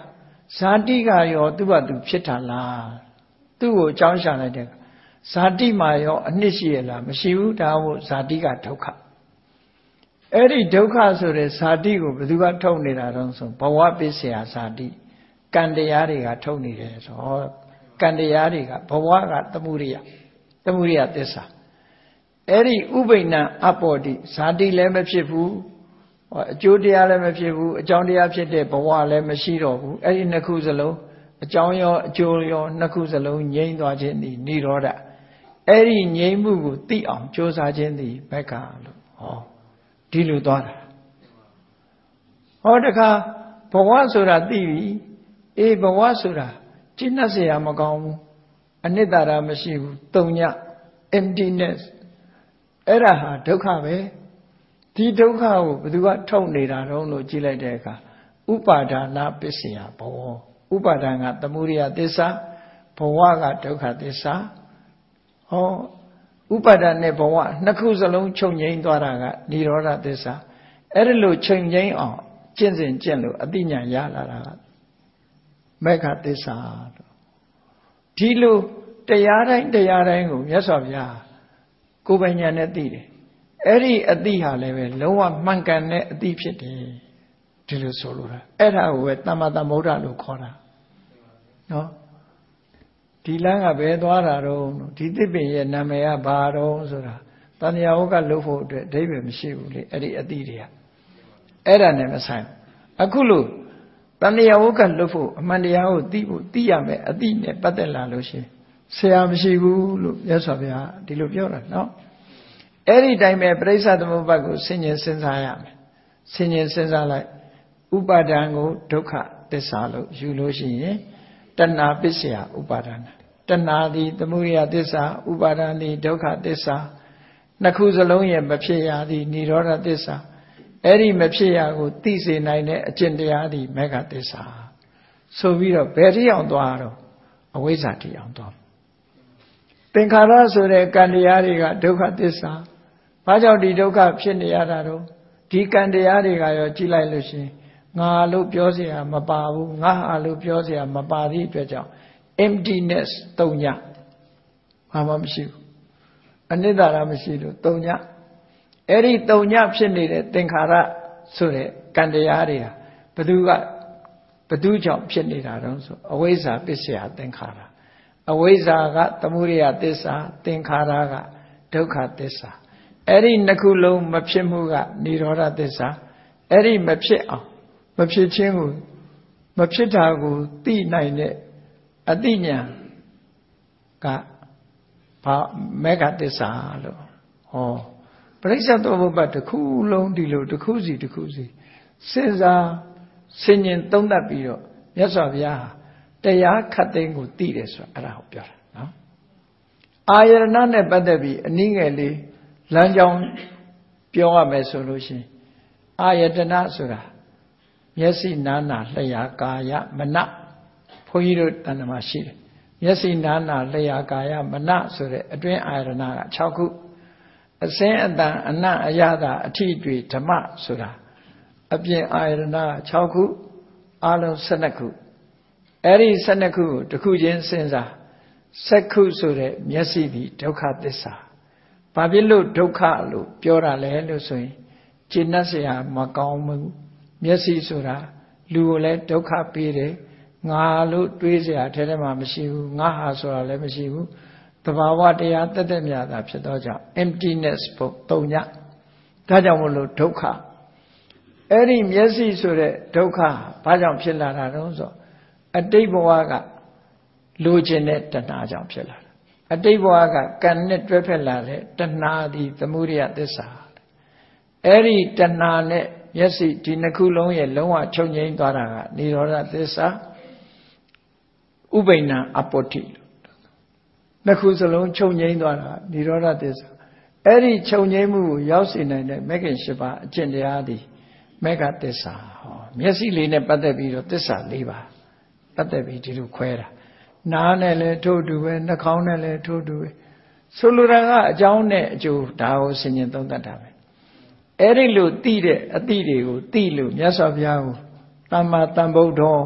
ဇာတိကရောသူ့ဘာသူဖြစ်တာလားသူ့ကိုအကြောင်းရှာလိုက်တဲ့ဇာတိမှာရောအနှစ်ရှိရလားမရှိဘူးဒါမို့ဇာတိကဒုက္ခအဲ့ဒီဒုက္ခဆိုတဲ့ဇာတိကိုဘယ်သူကထုတ်နေတာတော့ဆိုဘဝပစ္စယဇာတိကံတရားတွေကထုတ်နေတယ်ဆိုကံတရားတွေကဘဝကသမုဒိယသမုဒိယသစ္စာအဲ့ဒီဥပိ္ပဏအပ္ပောတိဇာတိလည်းမဖြစ်ဘူးအကျိုးတရားလည်းမဖြစ်ဘူးအကြောင်းတရားဖြစ်တဲ့ဘဝလည်းမရှိတော့ဘူးအဲ့ဒီနှစ်ခုစလုံးအကြောင်းရောအကျိုးရောနှစ်ခုစလုံးငြိမ့်သွားခြင်းသည်និရောဓအဲ့ဒီငြိမ့်မှုကိုသိအောင်ကြိုးစားခြင်းသည်ဘက်ကလို့ဟောဒီလိုသွားတာဟောတခါဘဝဆိုတာသိပြီအေးဘဝဆိုတာကျင့်တတ်เสียမကောင်းဘူးအနိတ္တရာမရှိဘူးတုံည emptiness အဲ့ဒါဟာဒုက္ခပဲဒီဒုက္ခကိုဘယ်သူကထုတ်နေတာတုံးလို့ကြည့်လိုက်တဲ့အခါဥပါဒနာပစ္စယဘောဥပါဒံကသမုဒိယသစ္စာဘဝကဒုက္ခသစ္စာဟောဥပါဒံနဲ့ဘဝနှစ်ခုစလုံးချုပ်ငြိမ်းသွားတာကនិရောဓသစ္စာအဲ့ဒါလို့ချုပ်ငြိမ်းအောင်ကျင့်စဉ်ကျင့်လို့အတိညာရလာတာကမေဃသစ္စာဒီလိုတရားတိုင်းတရားတိုင်းကိုမြတ်စွာဘုရားကိုယ်ပိုင်ဉာဏ်နဲ့သိတယ်အဲ့ဒီအတိဟာလည်းပဲလုံးဝမှန်ကန်တဲ့အတိဖြစ်တယ်ဒီလိုဆိုလိုတာအဲ့ဒါကိုပဲသမ္မာသမ္ဗုဒ္ဓလို့ခေါ်တာနော်ဒီလမ်းကဘယ်သွားတာတော့ဒီသစ်ပင်ရဲ့နာမည်ကဘာတော့ဆိုတာတဏှာဝကလှုပ်ဖို့အတွက်အဓိပ္ပာယ်မရှိဘူးလေအဲ့ဒီအတိတွေကအဲ့ဒါနဲ့မဆိုင်အခုလို့တဏှာဝကလှုပ်ဖို့အမှန်တရားကိုသိဖို့သိရမယ်အတိနဲ့ပတ်သက်လာလို့ရှိရင်ဆရာမရှိဘူးလို့မြတ်စွာဘုရားဒီလိုပြောတာနော်အဲ့ဒီတိုင်းပဲပရိစ္ဆသမုပ္ပါဒ်ကိုဆင်ញင်စဉ်းစားရမယ်ဆင်ញင်စဉ်းစားလိုက်ဥပါဒံကိုဒုက္ခသစ္စာလို့ယူလို့ရှိရင်တဏှာပစ္စယဥပါဒနာတဏှာသည်သမုဒယသစ္စာဥပါဒံသည်ဒုက္ခသစ္စာနှစ်ခုစလုံးရဲ့မဖြစ်ရသည်និရောဓသစ္စာအဲ့ဒီမဖြစ်ရကိုသိစေနိုင်တဲ့အကျင့်တရားသည်မေဃသစ္စာဆိုပြီးတော့ဘယ်တိအောင်သွားတော့အဝိဇ္ဇာတိအောင်သွားသင်္ခါရဆိုတဲ့ကံတရားတွေကဒုက္ခသစ္စာဘာကြောင့်ဒီဒုက္ခဖြစ်နေရတာတော့ဒီကံတရားတွေကရောကြည့်လိုက်လို့ရှိရင်ငါလို့ပြောเสียမပါဘူးငါဟာလို့ပြောเสียမပါသည့်အတွက်ကြောင့် emptiness တုံညဘာမှမရှိဘူးအနိတ္တရာမရှိလို့တုံညအဲ့ဒီတုံညဖြစ်နေတဲ့သင်္ခါရဆိုတဲ့ကံတရားတွေဟာဘသူကဘသူကြောင့်ဖြစ်နေတာတော့ဆိုအဝိဇ္ဇာပစ္စယသင်္ခါရအဝိဇ္ဇာကသမုဒယသစ္စာသင်္ခါရကဒုက္ခသစ္စာအဲ့ဒီနှစ်ခုလုံးမဖြစ်မှုကនិရောဓသစ္စာအဲ့ဒီမဖြစ်အောင်မဖြစ်ခြင်းကိုမဖြစ်တာကိုသိနိုင်တဲ့အသိဉာဏ်ကဘာမေဃသစ္စာလို့ဟောပရိစ္ဆေသမုပ္ပါဒ်တစ်ခုလုံးဒီလိုတစ်ခုစီတစ်ခုစီစဉ်းစားဆင်ញင်သုံးသပ်ပြီးတော့မြတ်စွာဘုရားတရားခတ်သိမ်းကိုသိတယ်ဆိုတာအဲ့ဒါကိုပြောတာနော်အာယရဏနဲ့ပတ်သက်ပြီးအနည်းငယ်လေးလမ်းကြောင်းပြောရမယ်ဆိုလို့ရှိရင်အာယတနာဆိုတာမျက်စိနာနာလျှာကာယမနဘုန်းကြီးတို့တဏ္ဍမှာရှိတယ်မျက်စိနာနာလျှာကာယမနဆိုတဲ့အတွင်းအာယတနာက၆ခုအစင်းအတန်အနတ်အရသာအထိတွေဓမ္မဆိုတာအပြင်အာယတနာ၆ခုအလုံး၁၂ခုအဲ့ဒီ၁၂ခုကိုတစ်ခုချင်းစဉ်းစားစက္ခုဆိုတဲ့မျက်စိဒီဒုက္ခသစ္စာဘာဖြစ်လို့ဒုက္ခလို့ပြောတာလဲလို့ဆိုရင်ကျင့်တတ်เสียမကောင်းဘူးမျက်စိဆိုတာလူကိုလည်းဒုက္ခပေးတယ်ငါလို့တွေးเสียထဲထဲမှာမရှိဘူးငါဟာဆိုတာလည်းမရှိဘူးတဘာဝတရားတက်တက်မြတ်တာဖြစ်တော့ကြောင့် emptiness ပုံတုံညဒါကြောင့်မလို့ဒုက္ခအဲ့ဒီမျက်စိဆိုတဲ့ဒုက္ခဘာကြောင့်ဖြစ်လာတာတုံးဆိုအတိတ်ဘဝကလိုချင်တဲ့တဏှာကြောင့်ဖြစ်လာတာအတိတ်ဘဝကကံနဲ့တွဲဖက်လာတဲ့တဏှာဒီသမုဒယသစ္စာအဲ့ဒီတဏှာနဲ့မျက်စိဒီနှစ်ခုလုံးရဲ့လုံးဝချုပ်ငြိမ်းသွားတာကនិရောဓသစ္စာဥပိ္ပဏအပ္ပောတိနှစ်ခုစလုံးချုပ်ငြိမ်းသွားတာនិရောဓသစ္စာအဲ့ဒီချုပ်ငြိမ်းမှုကိုရောက်စေနိုင်တဲ့မဂ္ဂင်၈ပါးအကျင့်တရားသည်မေဃသစ္စာဟောမျက်စိလေးနဲ့ပတ်သက်ပြီးတော့သစ္စာ၄ပါးပတ်သက်ပြီးဒီလိုခွဲတာနားနဲ့လည်းထို့တူပဲနှာခေါင်းနဲ့လည်းထို့တူပဲဆိုလိုတာကအကြောင်းနဲ့အကျိုးဒါကိုဆင်ញင်သုံးသပ်တာပဲအဲ့ဒီလိုသိတဲ့အသိတွေကိုသိလို့မြတ်စွာဘုရားကိုသမ္မာသမ္ဗုဒ္ဓော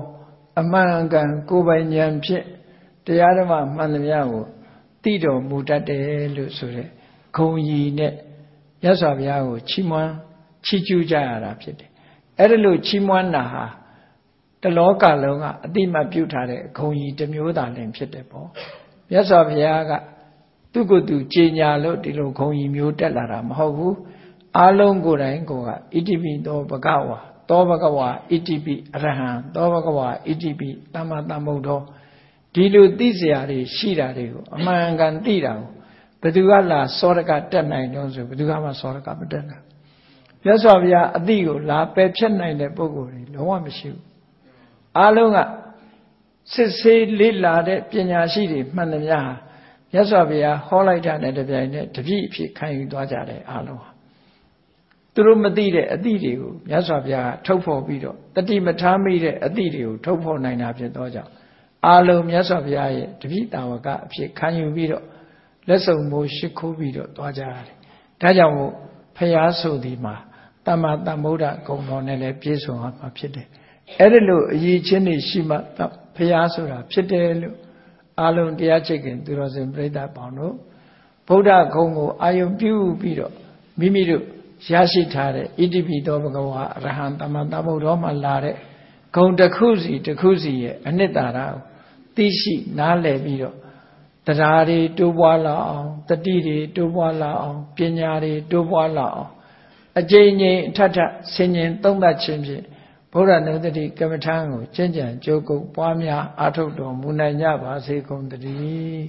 အမှန်ကန်ကိုယ်ပိုင်ဉာဏ်ဖြင့်တရားဓမ္မမှန်သမျှကိုသိတော်မူတတ်တယ်လို့ဆိုတဲ့ဂုဏ်ကြီးနဲ့မြတ်စွာဘုရားကိုချီးမွမ်းချီးကျူးကြရတာဖြစ်တယ်အဲ့ဒါလို့ချီးမွမ်းတာဟာတလောကလုံးကအတိမတ်ပြုထားတဲ့ဂုဏ်ကြီးတစ်မျိုးသာလင်ဖြစ်တယ်ပေါ့မြတ်စွာဘုရားကသူ့ကိုယ်သူကြေညာလို့ဒီလိုဂုဏ်ကြီးမျိုးတက်လာတာမဟုတ်ဘူးအလုံးကိုယ်တိုင်ကိုယ်ကဣတိပိသောဘဂဝါသောဘဂဝါဣတိပိအရဟံသောဘဂဝါဣတိပိသမ္မာသမ္ဗုဒ္ဓောဒီလိုသိစရာတွေရှိတာတွေကိုအမှန်ကန်သိတာကိုဘယ်သူကလာစောရကတက်နိုင်တော့ဆိုဘယ်သူကမှစောရကမတက်နိုင်မြတ်စွာဘုရားအတိကိုလာပယ်ဖြတ်နိုင်တဲ့ပုဂ္ဂိုလ်တွေလုံးဝမရှိဘူးအားလုံးကစစ်ဆေးလေ့လာတဲ့ပညာရှိတွေမှန်သမျှဟာမြတ်စွာဘုရားဟောလိုက်တာနဲ့တပြိုင်နက်တပြည့်အဖြစ်ခံယူသွားကြတယ်အားလုံးဟာသူတို့မသိတဲ့အသည့်တွေကိုမြတ်စွာဘုရားထုတ်ဖော်ပြီးတော့တတိမထားမိတဲ့အသည့်တွေကိုထုတ်ဖော်နိုင်တာဖြစ်သောကြောင့်အားလုံးမြတ်စွာဘုရားရဲ့တပိတာဝကအဖြစ်ခံယူပြီးတော့လက်စုံမိုးရှိခိုးပြီးတော့သွားကြရတယ်။ဒါကြောင့်မို့ဘုရားဆိုဒီမှာတမ္မာသမ္ဗုဒ္ဓဂုဏ်တော်နဲ့လည်းပြည့်စုံမှာဖြစ်တယ်။အဲ့ဒီလိုအရေးချင်းတွေရှိမှဘုရားဆိုတာဖြစ်တယ်လို့အားလုံးတရားချိတ်ခင်သူတော်စင်ပြိဿပေါင်းတို့ဗုဒ္ဓဂုဏ်ကိုအာယုံပြုပြီးတော့မိမိတို့ရရှိထားတဲ့ဣတိပိသောဘဂဝါအရဟံသမ္မာသမ္ဗုဒ္ဓောမှာလာတဲ့ဂုဏ်တစ်ခုစီတစ်ခုစီရဲ့အနှစ်သာရကိုသိရှိနားလည်ပြီးတော့တရားတွေတိုးပွားလာအောင်တတိတွေတိုးပွားလာအောင်ပညာတွေတိုးပွားလာအောင်အကျဉ်းချင်းအထက်ထဆင်ញင်သုံးသပ်ခြင်းဖြင့်ဗုဒ္ဓနုတ္တိကမ္မထာကိုကျင့်ကြံကြိုးကုပ်ပွားများအားထုတ်တော်မူနိုင်ကြပါစေကုန်သတည်း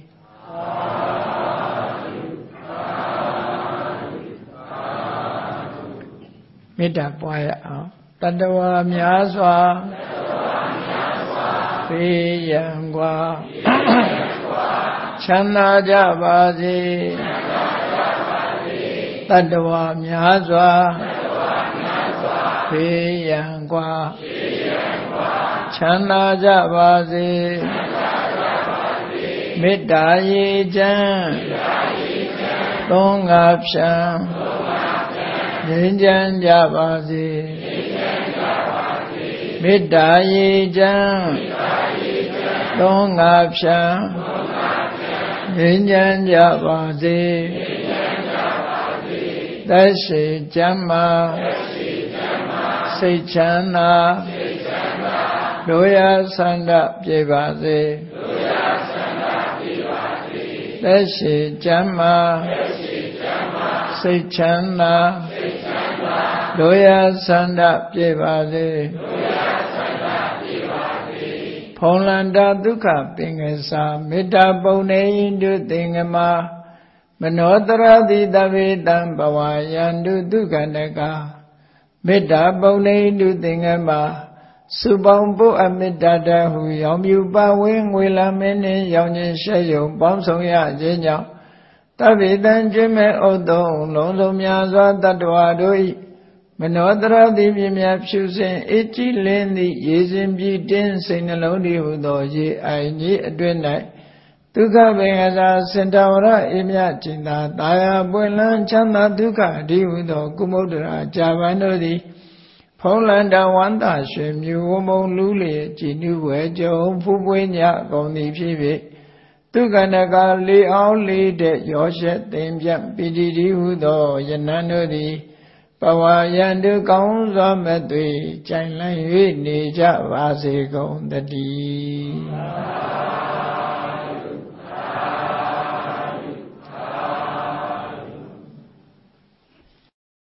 မေတ္တာပွားရအောင်တတ္တဝါများစွာဘေးရန်ကွာချမ်းသာကြပါစေတတ္တဝါများစွာဘေးရန်ကွာချမ်းသာကြပါစေမေတ္တာရေချမ်းသုံးငါဖြံငြိမ်းချမ်းကြပါစေမေတ္တာရေချမ်းသုံးငါဖြံငြိမ်းချမ်းကြပါစေသက်ရှိချမ်းသာစိတ်ချမ်းသာလိုရာဆန္ဒပြေပါစေသက်ရှိချမ်းသာစိတ်ချမ်းသာလိုရာဆန္ဒပြေပါစေဖုံလန္တာဒုက္ခပင်ကစားမေတ္တာပုံနေတုသင်္ကမမနောတရတိတဗေတံဘဝယန္တုဒုက္ခနကမေတ္တာပုံနေတုသင်္ကမစုပေါင်းပုအမေတ္တာတဟုရောင်မြူပါဝင်းငွေလာမင်းနှင့်ရောင်ခြင်းရှဲယုံပေါင်းဆောင်ရခြင်းကြောင့်တဗေတံကျွမ်းမဲ့ဥဒ္ဒုံလုံးစုံများစွာတတ္တဝါတို့၏မနောတရတိပြင်းများဖြူစင်အကြည်လင်းသည့်ရေစင်ပြည်တင်းစိတ်နှလုံးတည်ဟုသောရေအိုင်ကြီးအတွင်၌ဒုက္ခပင်ကစားစင်တဝရအေမြကျင်သာတာယာပွင့်လန်းချမ်းသာဒုက္ခအဒီဟုသောကုမုဒ္ဒရာကြာပန်တို့သည်ဖုံးလန္တဝန္တာရွှေမြူဝမုံလူးလေကြည်နုဝဲကြုံဖူးပွေးညကုန်သည်ဖြစ်၍ဒုက္ခနကလေးအောင်လေးတဲ့ရောရှက်သင်ပြပိတိတိဟုသောယနံတို့သည်ဘဝယန္တုကောင်းစွာမဲ့သွေကြိုင်လန်း၍နေကြပါစေကုန်တည်း